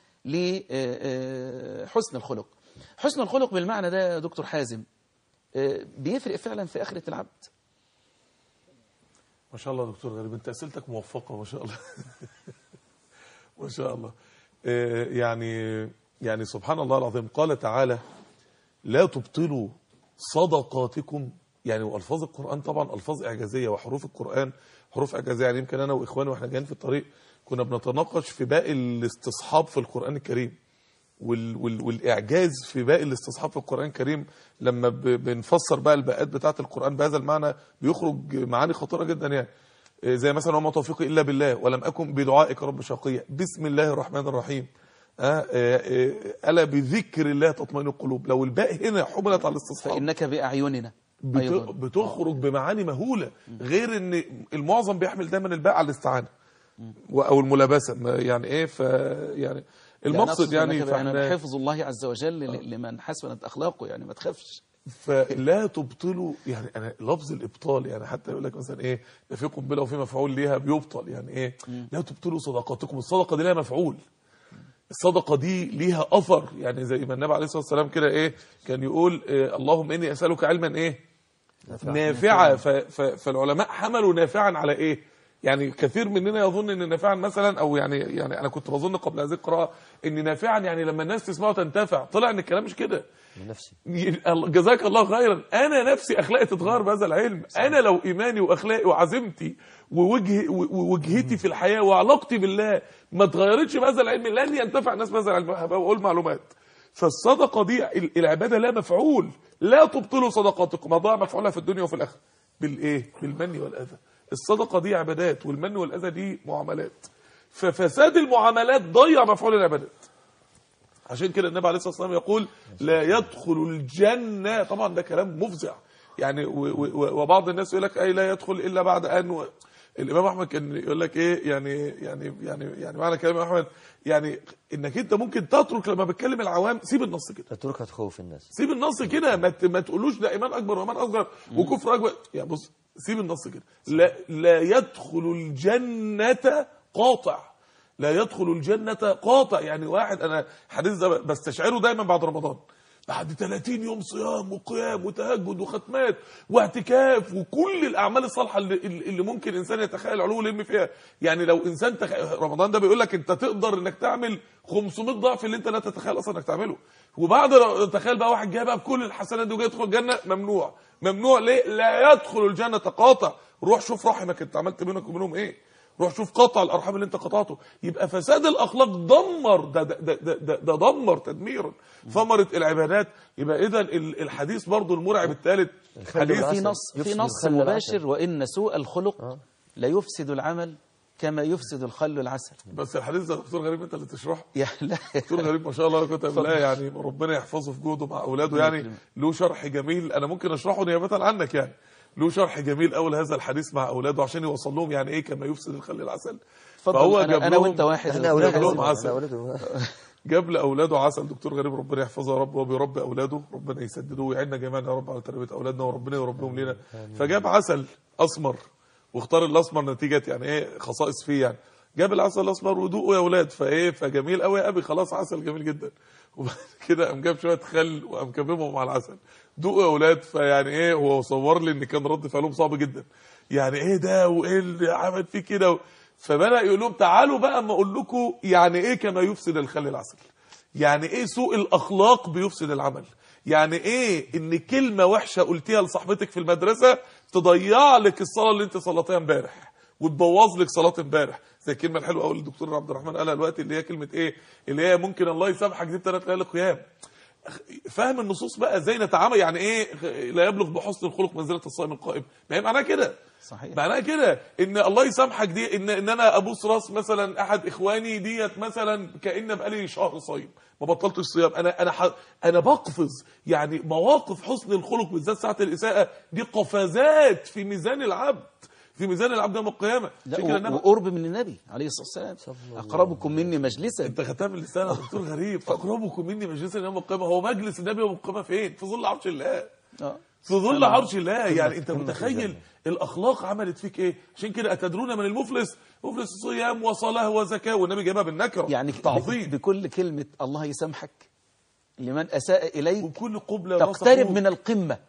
لحسن الخلق. حسن الخلق بالمعنى ده يا دكتور حازم بيفرق فعلا في آخرة العبد. ما شاء الله دكتور غريب، انت أسئلتك موفقة ما شاء الله. ما شاء الله. يعني يعني سبحان الله العظيم، قال تعالى: لا تبطلوا صدقاتكم يعني والفاظ القرآن طبعا الفاظ اعجازيه، وحروف القرآن حروف اعجازيه. يعني يمكن انا واخواني واحنا جايين في الطريق كنا بنتناقش في باقي الاستصحاب في القرآن الكريم وال وال والاعجاز في باقي الاستصحاب في القرآن الكريم. لما بنفسر بقى الباءات بتاعه القرآن بهذا المعنى بيخرج معاني خطيره جدا، يعني زي مثلا وما توفيقي الا بالله ولم اكن بدعائك رب شقيا، بسم الله الرحمن الرحيم، الا بذكر الله تطمئن القلوب. لو الباء هنا حملت على الاستصحاب فانك باعيننا بت... بتخرج بمعاني مهوله، غير ان المعظم بيحمل دايما الباء على الاستعانه او الملابسه، يعني ايه ف يعني المقصد يعني, يعني حفظ الله عز وجل لمن حسنت اخلاقه، يعني ما تخافش. فلا تبطلوا، يعني انا لفظ الابطال يعني حتى يقول لك مثلا ايه ده في قنبله وفي مفعول ليها بيبطل، يعني ايه لا تبطلوا صدقاتكم. الصدقه دي لها مفعول، الصدقه دي ليها اثر، يعني زي ما النبي عليه الصلاه والسلام كده ايه كان يقول إيه اللهم اني اسالك علما ايه نافعا. فالعلماء حملوا نافعا على ايه؟ يعني كثير مننا يظن ان نافعا مثلا، او يعني يعني انا كنت بظن قبل هذه القراءه ان نافعا يعني لما الناس تسمعه تنتفع. طلع ان الكلام مش كده. نفسي جزاك الله خيرا. انا نفسي اخلاقي تتغير بهذا العلم. انا لو ايماني واخلاقي وعزيمتي ووجه ووجهتي في الحياه وعلاقتي بالله ما اتغيرتش بهذا العلم لن ينتفع الناس بهذا العلم. هبقى اقول معلومات. فالصدقه دي العباده لا مفعول. لا تبطلوا صدقاتكم، هضيع مفعولها في الدنيا وفي الاخره بالايه؟ بالمن والاذى. الصدقه دي عبادات والمن والاذى دي معاملات. ففساد المعاملات ضيع مفعول العبادات. عشان كده النبي عليه الصلاه والسلام يقول لا يدخل الجنه. طبعا ده كلام مفزع يعني، وبعض الناس يقول لك اي لا يدخل الا بعد ان و... الامام احمد كان يقول لك ايه يعني يعني يعني يعني معنى كلام احمد يعني انك انت ممكن تترك لما بتكلم العوام، سيب النص كده، تتركها تخوف الناس، سيب النص كده، ما ما تقولوش ده ايمان اكبر وايمان اصغر وكفر اكبر. يعني بص سيب النص كده. لا لا يدخل الجنه قاطع، لا يدخل الجنه قاطع. يعني واحد انا حديث ده بستشعره دايما بعد رمضان، بعد ثلاثين يوم صيام وقيام وتهجد وختمات واعتكاف وكل الاعمال الصالحه اللي, اللي ممكن انسان يتخيل علو الهم فيها. يعني لو انسان تخ... رمضان ده بيقول لك انت تقدر انك تعمل خمسمائة ضعف اللي انت لا تتخيل اصلا انك تعمله. وبعد تخيل بقى واحد جاي بقى بكل الحسنات دي وجاي يدخل الجنه، ممنوع. ممنوع ليه؟ لا يدخل الجنه قاطع. روح شوف رحمك انت عملت بينك وبينهم ايه، روح شوف قطع الارحام اللي انت قطعته. يبقى فساد الاخلاق دمر ده ده ده, ده, ده دمر تدميرا ثمره العبادات. يبقى اذا الحديث برضو المرعب الثالث حديث في نص في نص مباشر وان سوء الخلق لا يفسد العمل كما يفسد الخل العسل. بس الحديث ده دكتور غريب انت اللي تشرحه. يا لا دكتور غريب ما شاء الله كتب بالله، يعني ربنا يحفظه في جهده مع اولاده، يعني له شرح جميل انا ممكن اشرحه نيابه عنك. يعني له شرح جميل اول هذا الحديث مع اولاده عشان يوصل لهم يعني ايه كما يفسد الخل العسل. فهو أنا, انا وانت واحد، احنا اولادهم عسل. جاب لاولاده عسل. دكتور غريب ربنا يحفظه يا رب، وبيربي اولاده ربنا يسدده ويعيننا جميعا يا رب على تربيه اولادنا وربنا يربيهم لنا. فجاب عسل اسمر واختار الاسمر نتيجه يعني ايه خصائص فيه. يعني جاب العسل الاسمر ودوقوا يا اولاد، فايه فجميل قوي يا ابي، خلاص عسل جميل جدا. وبعد كده قام جاب شويه خل وقام كببهم مع العسل، دوقوا يا اولاد. فيعني ايه هو صور لي ان كان رد فعلهم صعب جدا، يعني ايه ده وايه اللي عمل فيه كده. فبدأ يقول لهم تعالوا بقى اما اقول لكم يعني ايه كما يفسد الخل العسل، يعني ايه سوء الاخلاق بيفسد العمل، يعني ايه ان كلمه وحشه قلتيها لصاحبتك في المدرسه تضيع لك الصلاه اللي انت صليتيها امبارح وتبوظ لك صلاه امبارح. زي الكلمه الحلوه قوي اللي الدكتور عبد الرحمن قالها دلوقتي اللي هي كلمه ايه اللي هي ممكن الله يسامحك دي بثلاث ليالي قيام. فاهم النصوص بقى ازاي نتعامل. يعني ايه لا يبلغ بحسن الخلق منزله الصائم القائم، ما هي معناها كده. صحيح. معناها كده ان الله يسامحك دي ان ان انا ابوس راس مثلا احد اخواني ديت مثلا كأن بقالي شهر صايم ما بطلتش صيام، انا انا ح... انا بقفز. يعني مواقف حسن الخلق بالذات ساعه الاساءه دي قفزات في ميزان العبد، في ميزان العبد يوم القيامه. وقرب من النبي عليه الصلاه والسلام، اقربكم مني مجلسا. انت ختام اللسان يا دكتور غريب. اقربكم مني مجلسا يوم القيامه، هو مجلس النبي يوم القيامه فين؟ في ظل عرش الله. اه في ظل عرش الله. يعني انت متخيل الاخلاق عملت فيك ايه؟ عشان كده اتدرون من المفلس؟ مفلس صيام وصلاه وزكاه، والنبي جابها بالنكره يعني تعظيم. بكل كلمه الله يسامحك لمن اساء اليك وكل قبله تقترب من القمه.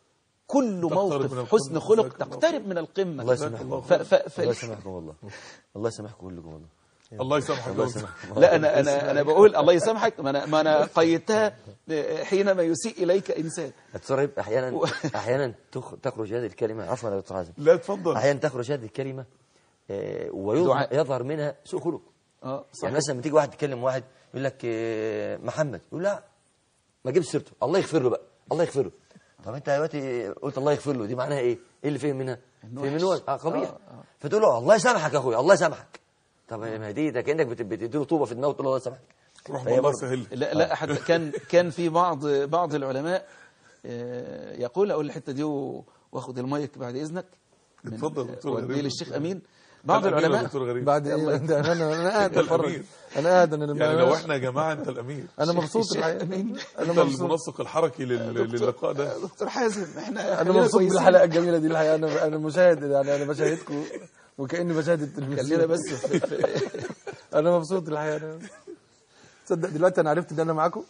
كل موقف حسن خلق تقترب من القمه. الله يسامحكم. الله يسامحكم والله. الله يسامحكم كلكم والله. الله يسامحك. الله يسامحك. لا أنا أنا أنا بقول الله يسامحك، ما أنا ما أنا قيدتها حينما يسيء إليك إنسان. دكتور احيانا احيانا تخ- تخرج هذه الكلمه، عفوا يا دكتور حازم، لا اتفضل. احيانا تخرج هذه الكلمه آه، ويظهر دعاء. يظهر منها سوء خلق. اه صح. يعني مثلا لما تيجي واحد تكلم واحد يقول لك آه، محمد، يقول لا ما جبت سيرته، الله يغفر له بقى، الله يغفر له. طب انت دلوقتي قلت الله يغفر له، دي معناها ايه؟ ايه اللي فهم منها؟ فهم منها اه قبيح. فتقول له الله يسامحك يا اخويا، الله يسامحك. طب ما دي ده كانك بت- بتديله طوبه في دماغه وتقول له الله يسامحك. رحمة فهي الله برضه- سهل. لا لا حتى كان كان في بعض بعض العلماء آه، يقول اقول الحته دي و- واخد المايك بعد اذنك. من- اتفضل دكتور واديه غريب. للشيخ امين. بعض الأمير يا العلماء دكتور غريب. بعد ايه؟ يلا. انا انا انا قاعد أنت اتفرج، الأمير. انا قاعد انا يعني لو احنا يا جماعه انت الامير، انا مبسوط الشيخ الحقيقه، أمين. انا انت مبسوط، المنسق الحركي لل- للقاء ده. دكتور حازم احنا انا خلينا مبسوط كويسين. بالحلقه الجميله دي الحقيقه. انا انا مشاهد، يعني انا بشاهدكم وكاني بشاهد التلفزيون. خلينا بس في في انا مبسوط الحقيقه. انا تصدق دلوقتي انا عرفت ان انا معاكم.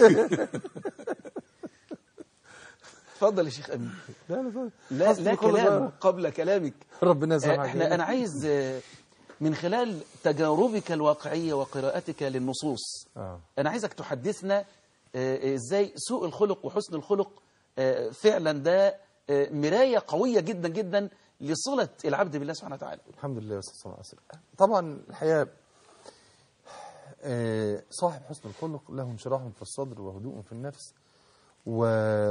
اتفضل يا شيخ امين. لا لا لا أصل لا كل كلام مرة. قبل كلامك. ربنا آه، يسامحك. احنا انا عايز آه، من خلال تجاربك الواقعيه وقراءتك للنصوص، آه. انا عايزك تحدثنا آه، ازاي سوء الخلق وحسن الخلق آه، فعلا ده آه، مرايه قويه جدا جدا لصله العبد بالله سبحانه وتعالى. الحمد لله والصلاه والسلام على رسول الله. طبعا الحقيقه آه، صاحب حسن الخلق له انشراح في الصدر وهدوء في النفس و...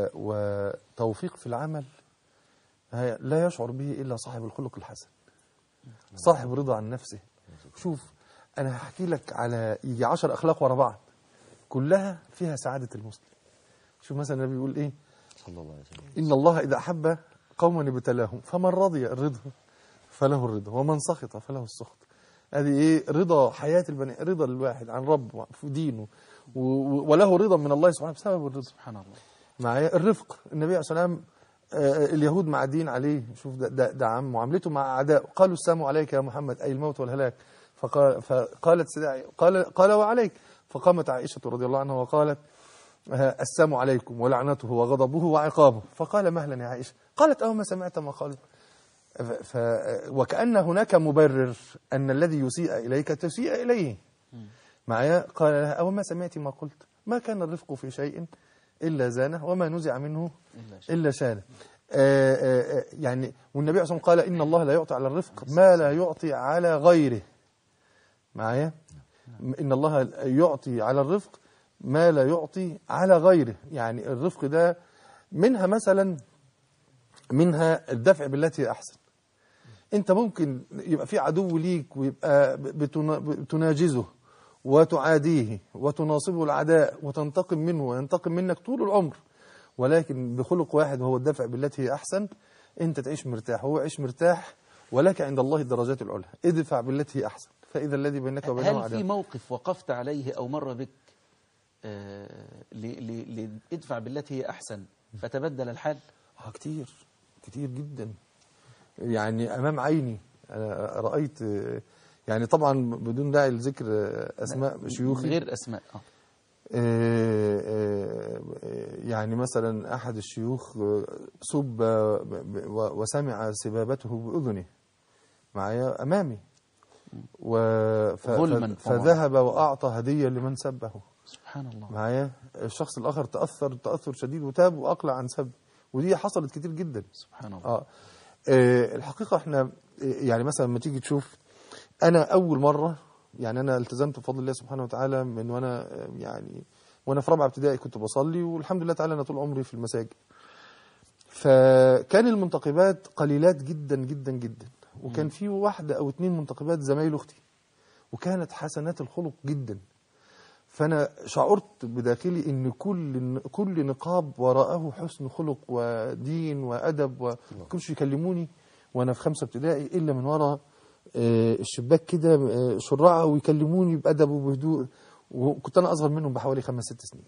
وتوفيق في العمل، هي- لا يشعر به الا صاحب الخلق الحسن، صاحب رضا عن نفسه. شوف انا هحكي لك على يجي عشر اخلاق ورا بعض كلها فيها سعاده المسلم. شوف مثلا النبي بيقول ايه؟ صلى الله عليه وسلم. إن الله إذا أحب قوما ابتلاهم، فمن رضي الرضا فله الرضا ومن سخط فله السخط. هذه إيه؟ رضا حياة البني، رضا الواحد عن ربه في دينه، و- و- وله رضا من الله سبحانه بسبب الرضا. سبحان الله. معايا الرفق، النبي عليه الصلاة والسلام آه، اليهود معدين عليه، شوف ده, ده, ده عم معاملته مع أعداء، قالوا السلام عليك يا محمد أي الموت والهلاك، فقال فقالت سداعي قال قال وعليك، فقامت عائشة رضي الله عنها وقالت آه، السلام عليكم ولعنته وغضبه وعقابه، فقال مهلا يا عائشة، قالت أو ما سمعت ما قال. ف ف وكأن هناك مبرر أن الذي يسيء إليك تسيء إليه. معايا قال لها أو ما سمعت ما قلت، ما كان الرفق في شيء إلا زانه وما نزع منه إلا شانه. آه، آه، آه، يعني والنبي عليه الصلاة والسلام قال إن الله لا يعطي على الرفق ما لا يعطي على غيره. معايا إن الله يعطي على الرفق ما لا يعطي على غيره. يعني الرفق ده منها مثلا منها الدفع بالتي أحسن. أنت ممكن يبقى في عدو ليك ويبقى بتنا- بتناجزه وتعاديه وتناصبه العداء وتنتقم منه وينتقم منك طول العمر، ولكن بخلق واحد وهو الدفع بالتي هي أحسن، أنت تعيش مرتاح وهو يعيش مرتاح، ولك عند الله الدرجات العلى. ادفع بالتي هي أحسن فإذا الذي بينك وبينه هل في عداوة. موقف وقفت عليه أو مر بك آه، ل- ل- لادفع بالتي هي أحسن فتبدل الحال؟ آه كتير كتير جدا، يعني أمام عيني أنا رأيت، يعني طبعا بدون داعي لذكر أسماء شيوخي، غير أسماء آه. آه، آه، يعني مثلا أحد الشيوخ سب وسمع سبابته بأذنه معايا أمامي، و- ف- ظلماً ف- فذهب وأعطى هدية لمن سبه سبحان الله. معايا. الشخص الآخر تأثر تأثر شديد وتاب وأقلع عن سب، ودي حصلت كتير جدا. سبحان الله. آه. آه الحقيقة احنا آه، يعني مثلا لما تيجي تشوف، أنا أول مرة يعني أنا التزمت بفضل الله سبحانه وتعالى من وأنا آه، يعني وأنا في رابعة ابتدائي كنت بصلي، والحمد لله تعالى أنا طول عمري في المساجد. فكان المنتقبات قليلات جدا جدا جدا، وكان في واحدة أو اتنين منتقبات زمايل أختي، وكانت حسنات الخلق جدا. فأنا شعرت بداخلي إن كل كل نقاب وراءه حسن خلق ودين وأدب، وما كانوش يكلموني وأنا في خمسة ابتدائي إلا من وراء آه، الشباك كده آه، شرعة، ويكلموني بأدب وبهدوء، وكنت أنا أصغر منهم بحوالي خمس ست سنين.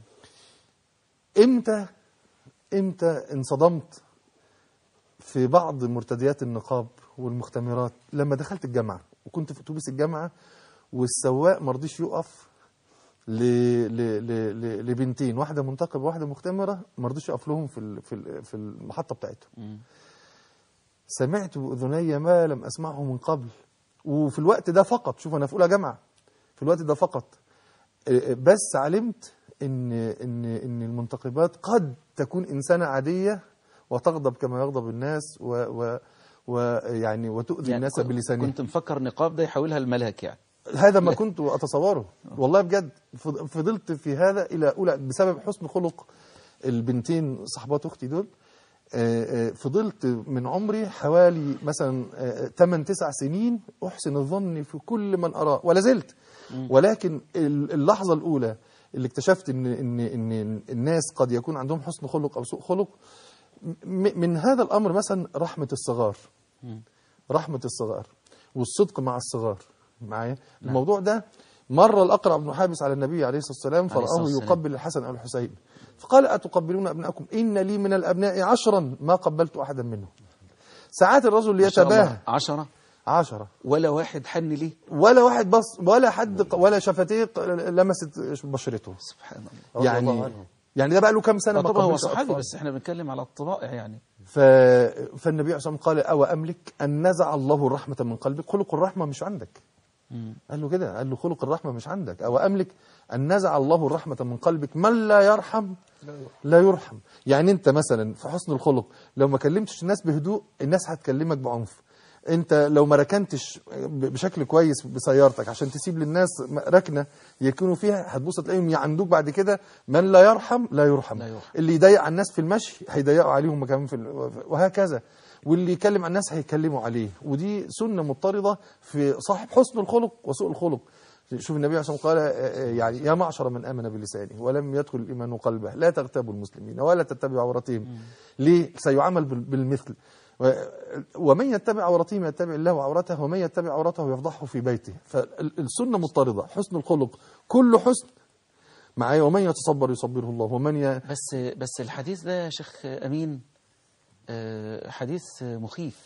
إمتى إمتى انصدمت في بعض مرتديات النقاب والمختمرات؟ لما دخلت الجامعة وكنت في أتوبيس الجامعة، والسواق مرضيش يقف ل... ل... ل... ل... لبنتين، واحدة منتقبة وواحدة مختمرة، مرضيش يقف لهم في ال... في ال... في المحطة بتاعتهم. سمعت بأذني ما لم أسمعه من قبل، وفي الوقت ده فقط، شوف أنا في أولى جامعة، في الوقت ده فقط بس علمت إن إن إن المنتقبات قد تكون إنسانة عادية وتغضب كما يغضب الناس و و ويعني وتؤذي يعني الناس بلسانها. كنت مفكر نقاب ده يحولها الملاك يعني. هذا ما كنت أتصوره والله بجد. فضلت في هذا إلى أولى بسبب حسن خلق البنتين صحبات أختي دول. فضلت من عمري حوالي مثلا ثمانية تسع سنين أحسن الظن في كل من أراه ولا زلت. ولكن اللحظة الأولى اللي اكتشفت إن إن إن الناس قد يكون عندهم حسن خلق أو سوء خلق، من هذا الأمر مثلا رحمة الصغار، رحمة الصغار والصدق مع الصغار معايا. الموضوع ده مر الأقرع بن حابس على النبي عليه الصلاة والسلام فرآه يقبل الحسن أو الحسين فقال أتقبلون أبناءكم إن لي من الأبناء عشرا ما قبلت أحدا منهم. ساعات الرجل يتباهى. عشرة عشرة ولا واحد حن ليه، ولا واحد بص، ولا حد ولا شفتيه لمست بشرته. سبحان الله. يعني يعني ده بقى له كام سنة. طبعا هو صحابي بس احنا بنتكلم على الطبائع يعني. ف... فالنبي عليه الصلاة والسلام قال أو أملك أن نزع الله الرحمة من قلبك. خلق الرحمة مش عندك. مم. قال له كده، قال له خلق الرحمة مش عندك. أو أملك أن نزع الله الرحمة من قلبك. من لا يرحم لا يرحم. يعني أنت مثلا في حسن الخلق لو ما كلمتش الناس بهدوء الناس هتكلمك بعنف. انت لو ما ركنتش بشكل كويس بسيارتك عشان تسيب للناس ركنه يكونوا فيها هتبص تلاقيهم يعندوك بعد كده. من لا يرحم لا يرحم, لا يرحم. اللي يضيق على الناس في المشي هيضيقوا عليهم كمان في وهكذا. واللي يكلم عن الناس هيكلموا عليه. ودي سنه مضطرده في صاحب حسن الخلق وسوء الخلق. شوف النبي عليه الصلاه والسلام قال يعني يا معشر من امن بلسانه ولم يدخل الايمان قلبه لا تغتابوا المسلمين ولا تتبعوا عوراتهم. ليه؟ سيعامل بالمثل. ومن يتبع عورتهم يتبع الله عورته ومن يتبع عورته يفضحه في بيته. فالسنة مضطردة. حسن الخلق كله حسن معايا. ومن يتصبر يصبره الله. ومن ي... بس بس الحديث ده يا شيخ أمين حديث مخيف.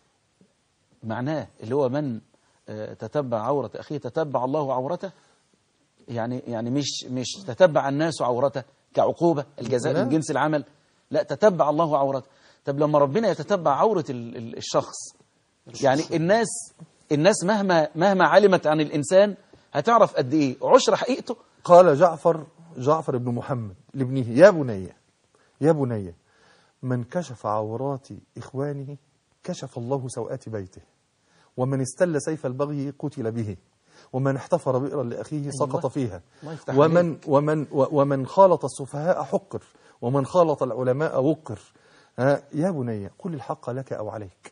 معناه اللي هو من تتبع عورة أخيه تتبع الله عورته. يعني يعني مش مش تتبع الناس عورته كعقوبة الجزاء من جنس العمل، لا تتبع الله عورته. طب لما ربنا يتتبع عورة الشخص يعني الناس الناس مهما مهما علمت عن الإنسان هتعرف قد إيه عشر حقيقته. قال جعفر جعفر بن محمد لابنه يا بني يا بني من كشف عورات إخوانه كشف الله سوءات بيته ومن استل سيف البغي قتل به ومن احتفر بئرا لأخيه سقط فيها ومن ومن ومن خالط السفهاء حقر ومن خالط العلماء وقر. يا بني قل الحق لك أو عليك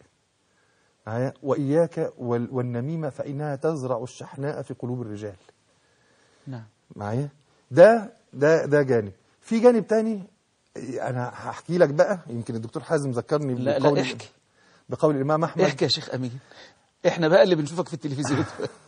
وإياك والنميمة فإنها تزرع الشحناء في قلوب الرجال. نعم معايا. ده ده ده جانب. في جانب تاني أنا هحكي لك بقى. يمكن الدكتور حازم ذكرني لا بقول لا احكي بقول الإمام أحمد. احكي يا شيخ أمين. إحنا بقى اللي بنشوفك في التلفزيون.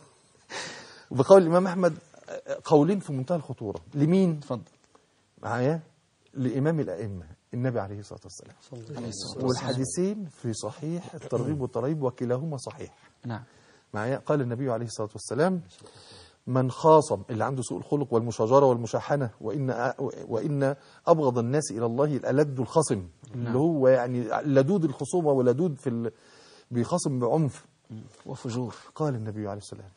بقول الإمام أحمد قولين في منتهى الخطورة. لمين؟ اتفضل. معايا لإمام الأئمة النبي عليه الصلاة والسلام. والحديثين في صحيح الترغيب والترهيب وكلاهما صحيح. نعم. معايا. قال النبي عليه الصلاة والسلام من خاصم اللي عنده سوء الخلق والمشاجرة والمشاحنة وإن وإن أبغض الناس إلى الله الألد الخصم. نعم. اللي هو يعني لدود الخصومة ولدود في ال... بيخاصم بعنف وفجور. قال النبي عليه الصلاة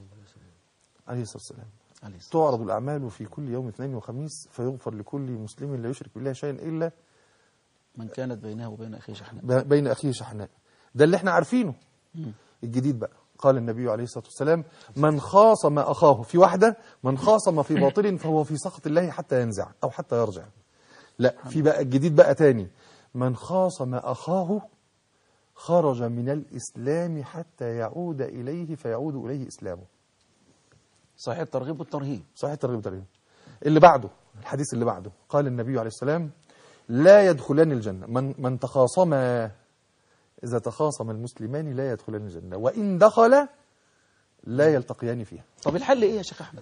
عليه الصلاة والسلام تعرض الأعمال في كل يوم اثنين وخميس فيغفر لكل مسلم لا يشرك بالله شيئا إلا من كانت بينه وبين أخيه شحناء. بين أخيه شحناء. ده اللي احنا عارفينه. مم. الجديد بقى قال النبي عليه الصلاة والسلام من خاصم أخاه في واحدة من خاصم في باطل فهو في سخط الله حتى ينزع أو حتى يرجع. لا في بقى الجديد بقى تاني من خاصم أخاه خرج من الإسلام حتى يعود إليه فيعود إليه إسلامه. صحيح الترغيب والترهيب. صحيح الترغيب والترهيب. اللي بعده الحديث اللي بعده قال النبي عليه السلام لا يدخلان الجنة من من تخاصما. إذا تخاصم المسلمان لا يدخلان الجنة وإن دخل لا يلتقيان فيها. طب الحل إيه يا شيخ أحمد؟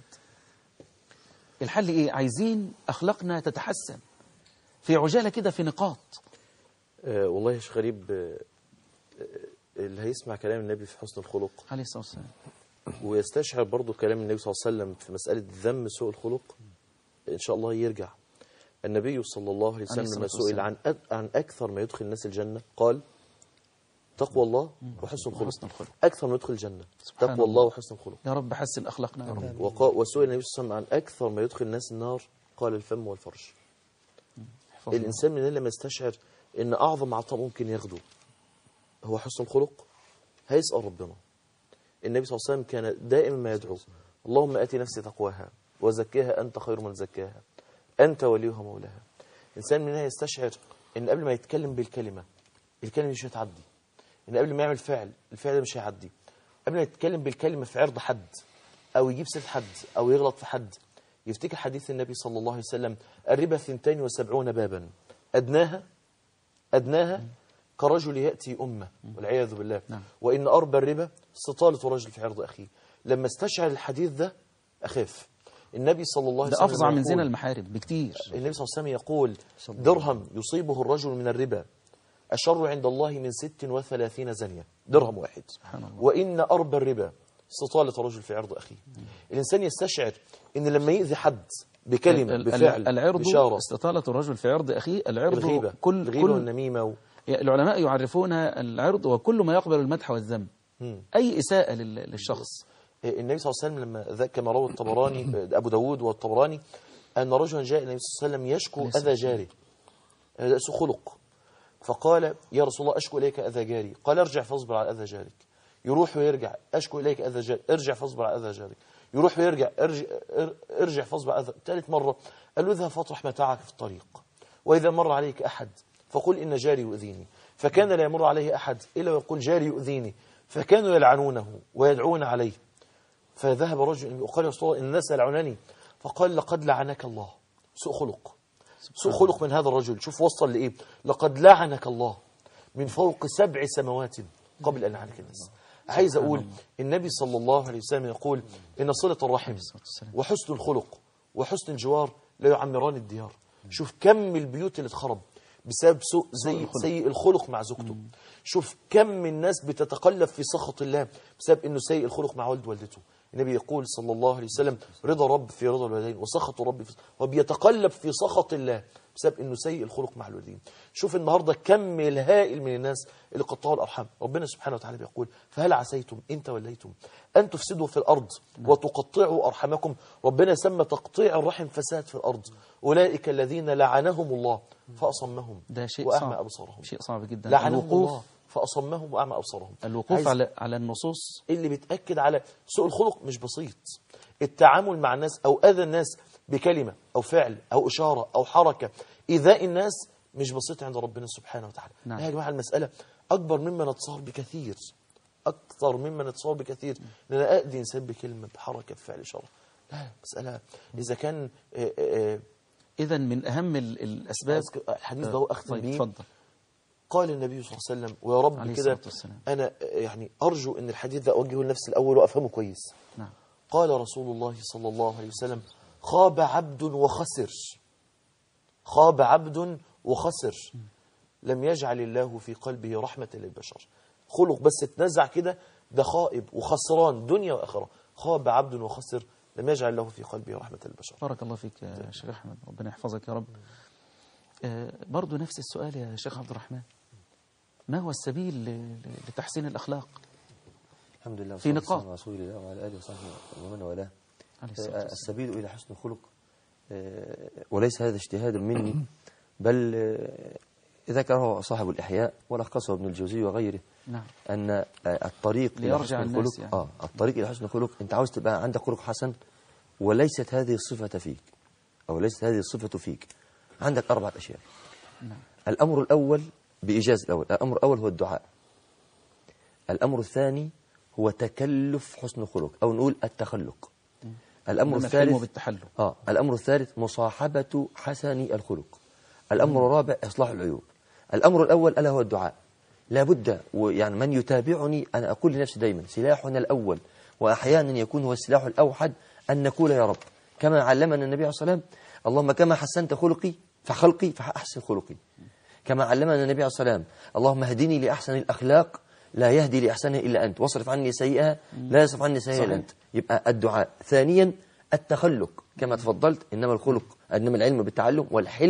الحل إيه؟ عايزين أخلاقنا تتحسن في عجالة كده في نقاط. أه والله يا شيخ غريب أه اللي هيسمع كلام النبي في حسن الخلق عليه الصلاة والسلام ويستشعر برضو كلام النبي صلى الله عليه وسلم في مسألة ذم سوء الخلق إن شاء الله يرجع. النبي صلى الله عليه وسلم لما سئل عن عن أكثر ما يدخل الناس الجنة قال تقوى الله وحسن الخلق وحسن الخلق. أكثر ما يدخل الجنة سبحان تقوى الله وحسن الخلق. يا رب حسن أخلاقنا يا رب. وقا- وسئل النبي صلى الله عليه وسلم عن أكثر ما يدخل الناس النار، قال الفم والفرج. الإنسان من لما يستشعر إن أعظم عطاء ممكن ياخده هو حسن الخلق هيسأل ربنا. النبي صلى الله عليه وسلم كان دائما ما يدعو اللهم آتي نفسي تقواها وزكيها أنت خير من زكاها أنت وليها مولاها. الإنسان منها يستشعر إن قبل ما يتكلم بالكلمة الكلمة مش هتعدي، إن قبل ما يعمل فعل الفعل مش هيعدي، قبل ما يتكلم بالكلمة في عرض حد أو يجيب سيرة حد أو يغلط في حد يفتكر حديث النبي صلى الله عليه وسلم الربا ثنتين وسبعون بابا أدناها أدناها كرجل يأتي أمة والعياذ بالله. نعم. وإن أربى الربا استطالة رجل في عرض أخيه. لما استشعر الحديث ده أخاف. النبي صلى الله عليه ده وسلم أفظع من يقول- زنا المحارم بكتير. النبي صلى الله عليه وسلم يقول درهم يصيبه الرجل من الربا أشر عند الله من ست وثلاثين زنية، درهم واحد. سبحان الله. وإن أربى الربا استطالة رجل في عرض أخيه. الإنسان يستشعر إن لما يؤذي حد بكلمة ال- ال- بفعل العرض بشارة استطالة الرجل في عرض أخيه. العرض الغيبة كل الغيبة كل والنميمة و... العلماء يعرفون العرض وكل ما يقبل المدح والذم، مم. أي إساءة لل- للشخص. النبي صلى الله عليه وسلم لما ذا كما روى الطبراني أبو داود والطبراني أن رجلا جاء النبي صلى الله عليه وسلم يشكو أذى جاره، هذا سوء خلق، فقال يا رسول الله أشكو إليك أذى جاري، قال ارجع فاصبر على أذى جارك. يروح ويرجع أشكو إليك أذى جاري، ارجع فاصبر على أذى جارك. يروح ويرجع ارجع, ارجع فاصبر على أذى. ثالث مرة قال له اذهب فاطرح متاعك في الطريق، وإذا مر عليك أحد فقل إن جاري يؤذيني. فكان لا يمر عليه أحد إلا ويقول جاري يؤذيني، فكانوا يلعنونه ويدعون عليه. فذهب رجل وقال يا رسول الله إن الناس يلعنني، فقال لقد لعنك الله. سوء خلق، سوء خلق من هذا الرجل. شوف وصل لإيه، لقد لعنك الله من فوق سبع سماوات قبل أن يلعنك الناس. عايز أقول النبي صلى الله عليه وسلم يقول إن صلة الرحم وحسن الخلق وحسن الجوار لا يعمران الديار. شوف كم البيوت اللي اتخرب بسبب سوء زي سيء الخلق مع زوجته. شوف كم الناس بتتقلب في سخط الله بسبب انه سيء الخلق مع والد والدته. النبي يقول صلى الله عليه وسلم رضا رب في رضا الوالدين وسخط رب في، وبيتقلب في سخط الله بسبب انه سيء الخلق مع الوالدين. شوف النهارده كم الهائل من الناس اللي قطعوا الارحام. ربنا سبحانه وتعالى بيقول فهل عسيتم ان توليتم ان تفسدوا في الارض وتقطعوا ارحامكم. ربنا سمى تقطيع الرحم فساد في الارض. اولئك الذين لعنهم الله فاصمهم ده شيء واعمى صعب. ابصارهم. شيء صعب جدا. لعنهم الوقوف الله فاصمهم واعمى ابصارهم. الوقوف على على النصوص اللي بتأكد على سوء الخلق مش بسيط. التعامل مع الناس أو أذى الناس بكلمة أو فعل أو إشارة أو حركة إيذاء الناس مش بسيط عند ربنا سبحانه وتعالى. نعم. يا جماعة المسألة أكبر مما نتصور بكثير، أكثر مما نتصور بكثير. إن أنا أأذي إنسان بكلمة بحركة بفعل إشارة، لا مسألة إذا كان آه، آه، إذا من أهم ال- الأسباب. الحديث ده هو أختم طيب، بيه. اتفضل. قال النبي صلى الله عليه وسلم ويا رب عليه كده الصلاة والسلام. أنا يعني أرجو أن الحديث ده أوجهه لنفسي الأول وأفهمه كويس. نعم. قال رسول الله صلى الله عليه وسلم خاب عبد وخسر، خاب عبد وخسر لم يجعل الله في قلبه رحمة للبشر. خلق بس اتنزع كده ده خائب وخسران دنيا وآخرة. خاب عبد وخسر لم يجعل الله في قلبه رحمة للبشر. بارك الله فيك يا شيخ أحمد، ربنا يحفظك يا رب. آه برضو نفس السؤال يا شيخ عبد الرحمن، ما هو السبيل ل- ل- لتحسين الأخلاق؟ الحمد لله في والصلاة نقاط. والسلام على رسول الله وعلى آله وصحبه ومن والاه. عليه الصلاة آه، والسلام. السبيل إلى حسن الخلق، آه، وليس هذا اجتهاد مني، بل آه، ذكره صاحب الإحياء ولخصه ابن الجوزي وغيره. نعم. أن آه، الطريق إلى ليرجع حسن الناس الخلق يعني. آه الطريق إلى حسن الخلق أنت عاوز تبقى عندك خلق حسن وليست هذه الصفة فيك أو ليست هذه الصفة فيك. عندك أربعة أشياء. نعم. الأمر الأول بإيجاز الأول الأمر الأول هو الدعاء. الأمر الثاني هو تكلف حسن الخلق أو نقول التخلق. الأمر إنما الحلم الثالث بالتحلم. آه الأمر الثالث مصاحبة حسن الخلق. الأمر الرابع إصلاح العيوب. الأمر الأول ألا هو الدعاء. لابد ويعني من يتابعني أنا أقول لنفسي دايما سلاحنا الأول وأحيانا يكون هو السلاح الأوحد أن نقول يا رب كما علمنا النبي عليه الصلاة والسلام اللهم كما حسنت خلقي فخلقي فأحسن خلقي. كما علمنا النبي عليه الصلاة والسلام اللهم اهدني لأحسن الأخلاق لا يهدي لأحسنها إلا أنت واصرف عني سيئها لا يصرف عني سيئها إلا أنت. يبقى الدعاء. ثانيا التخلق كما تفضلت إنما الخلق إنما العلم بالتعلم والحلم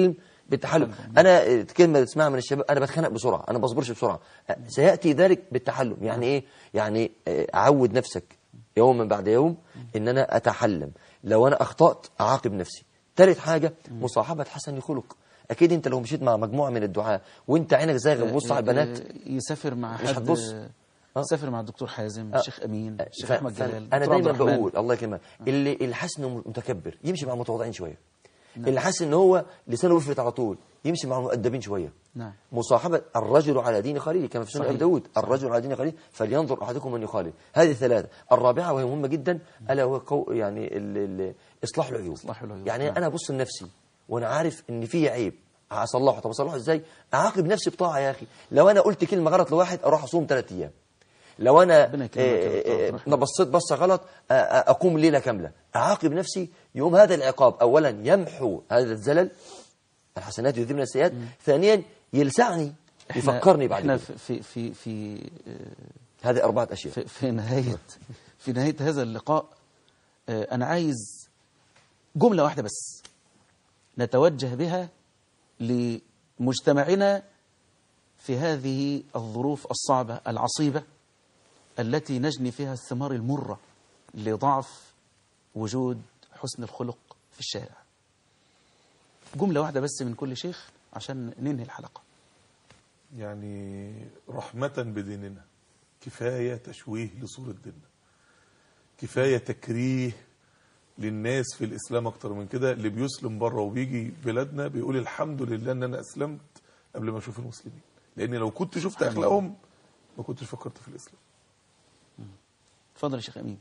بالتحلم. انا كلمه تسمعها من الشباب، انا بتخانق بسرعه، انا بصبرش بسرعه. سياتي ذلك بالتحلم. يعني ايه؟ يعني اعود نفسك يوما بعد يوم ان انا اتحلم. لو انا اخطات اعاقب نفسي. ثالث حاجه مصاحبه حسن الخلق. اكيد انت لو مشيت مع مجموعه من الدعاة وانت عينك زاغه وبص على البنات يسافر مع مش حد، هتبص. يسافر مع الدكتور حازم، الشيخ امين، الشيخ احمد جلال. انا دايما بقول الله يكرمك، اللي اللي حاسس انه متكبر يمشي مع المتواضعين شويه. نعم. اللي حاسس ان هو لسانه بيفلت على طول يمشي مع المؤدبين شويه. نعم. مصاحبه الرجل على دين خليله كما في سنن ابي داود، الرجل على دين خليله فلينظر احدكم من يخالل. هذه ثلاثه. الرابعه وهي مهمه جدا الا هو قو يعني ال ال اصلاح العيوب. اصلاح العيوب. يعني نعم. انا ابص لنفسي وانا عارف ان في عيب هصلحه. طب اصلحه ازاي؟ اعاقب نفسي بطاعه يا اخي. لو انا قلت كلمه غلط لواحد اروح اصوم ثلاث ايام. لو انا انا بصيت بصه غلط اقوم ليله كامله. اعاقب نفسي يوم هذا العقاب اولا يمحو هذا الزلل، الحسنات يذهبن السيئات. ثانيا يلسعني يفكرني بعد احنا في في في, في هذه اربعه اشياء. في, في نهايه في نهايه هذا اللقاء انا عايز جمله واحده بس نتوجه بها لمجتمعنا في هذه الظروف الصعبة العصيبة التي نجني فيها الثمار المرة لضعف وجود حسن الخلق في الشارع. جملة واحدة بس من كل شيخ عشان ننهي الحلقة. يعني رحمة بديننا، كفاية تشويه لصورة ديننا، كفاية تكريه للناس في الإسلام أكتر من كده. اللي بيسلم بره وبيجي بلادنا بيقول الحمد لله أن أنا أسلمت قبل ما أشوف المسلمين، لأن لو كنت شفت أخلاقهم ما كنتش فكرت في الإسلام. اتفضل يا شيخ أمين.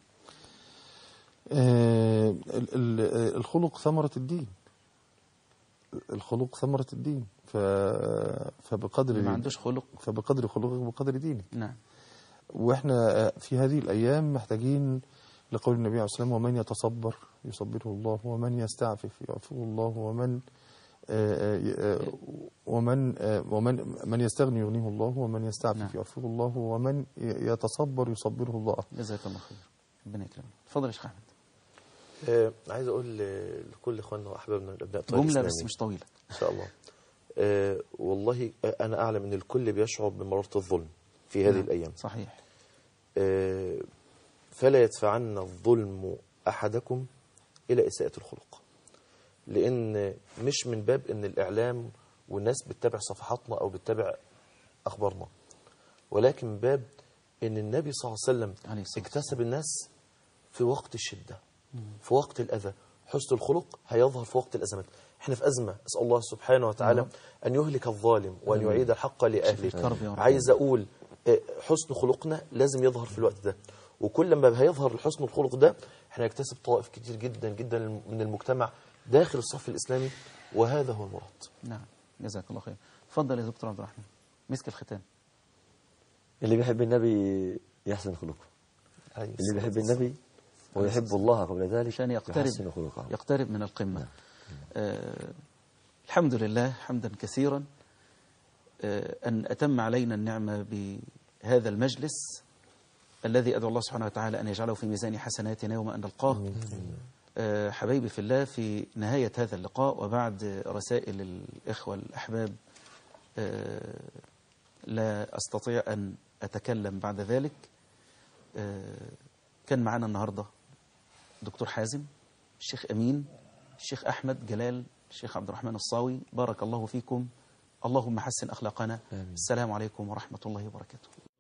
آه الخلق ثمرة الدين. الخلق ثمرة الدين. ف فبقدر ما عندوش خلق فبقدر خلقك بقدر دينك. نعم. واحنا في هذه الأيام محتاجين لقول النبي عليه الصلاة والسلام: ومن يتصبر يصبره الله، ومن يستعفف يعفه الله، ومن آآ آآ ومن آآ ومن من يستغني يغنيه الله، ومن يستعفف نعم. يعفه الله، ومن يتصبر يصبره الله. جزاك الله خير. ربنا يكرمك. اتفضل يا شيخ احمد. آه عايز اقول لكل اخواننا واحبابنا الابناء طيب جمله بس مش طويله ان شاء الله. آه والله انا اعلم ان الكل بيشعر بمرارة الظلم في هذه نعم. الايام. صحيح. آه فلا يدفعن الظلم أحدكم إلى إساءة الخلق، لأن مش من باب أن الإعلام والناس بتتابع صفحاتنا أو بتتابع أخبارنا، ولكن من باب أن النبي صلى الله عليه وسلم اكتسب الناس في وقت الشدة، في وقت الأذى. حسن الخلق هيظهر في وقت الأزمات. احنا في أزمة، أسأل الله سبحانه وتعالى أن يهلك الظالم وأن يعيد الحق لأهله. عايز أقول حسن خلقنا لازم يظهر في الوقت ده، وكل ما هيظهر الحسن الخلق ده احنا نكتسب طوائف كتير جدا جدا من المجتمع داخل الصف الإسلامي، وهذا هو المراد. نعم. جزاك الله خير. اتفضل يا دكتور عبد الرحمن، مسك الختام. اللي بيحب النبي يحسن خلقه، اللي بيحب النبي ويحب الله قبل ذلك عشان يقترب يقترب من القمة. نعم. آه الحمد لله حمدا كثيرا آه أن أتم علينا النعمة بهذا المجلس الذي أدعو الله سبحانه وتعالى أن يجعله في ميزان حسناتنا يوم أن نلقاه. أه حبايبي في الله، في نهاية هذا اللقاء وبعد رسائل الإخوة الأحباب أه لا أستطيع أن أتكلم بعد ذلك. أه كان معنا النهاردة دكتور حازم، الشيخ أمين، الشيخ أحمد جلال، الشيخ عبد الرحمن الصاوي. بارك الله فيكم، اللهم حسن أخلاقنا. السلام عليكم ورحمة الله وبركاته.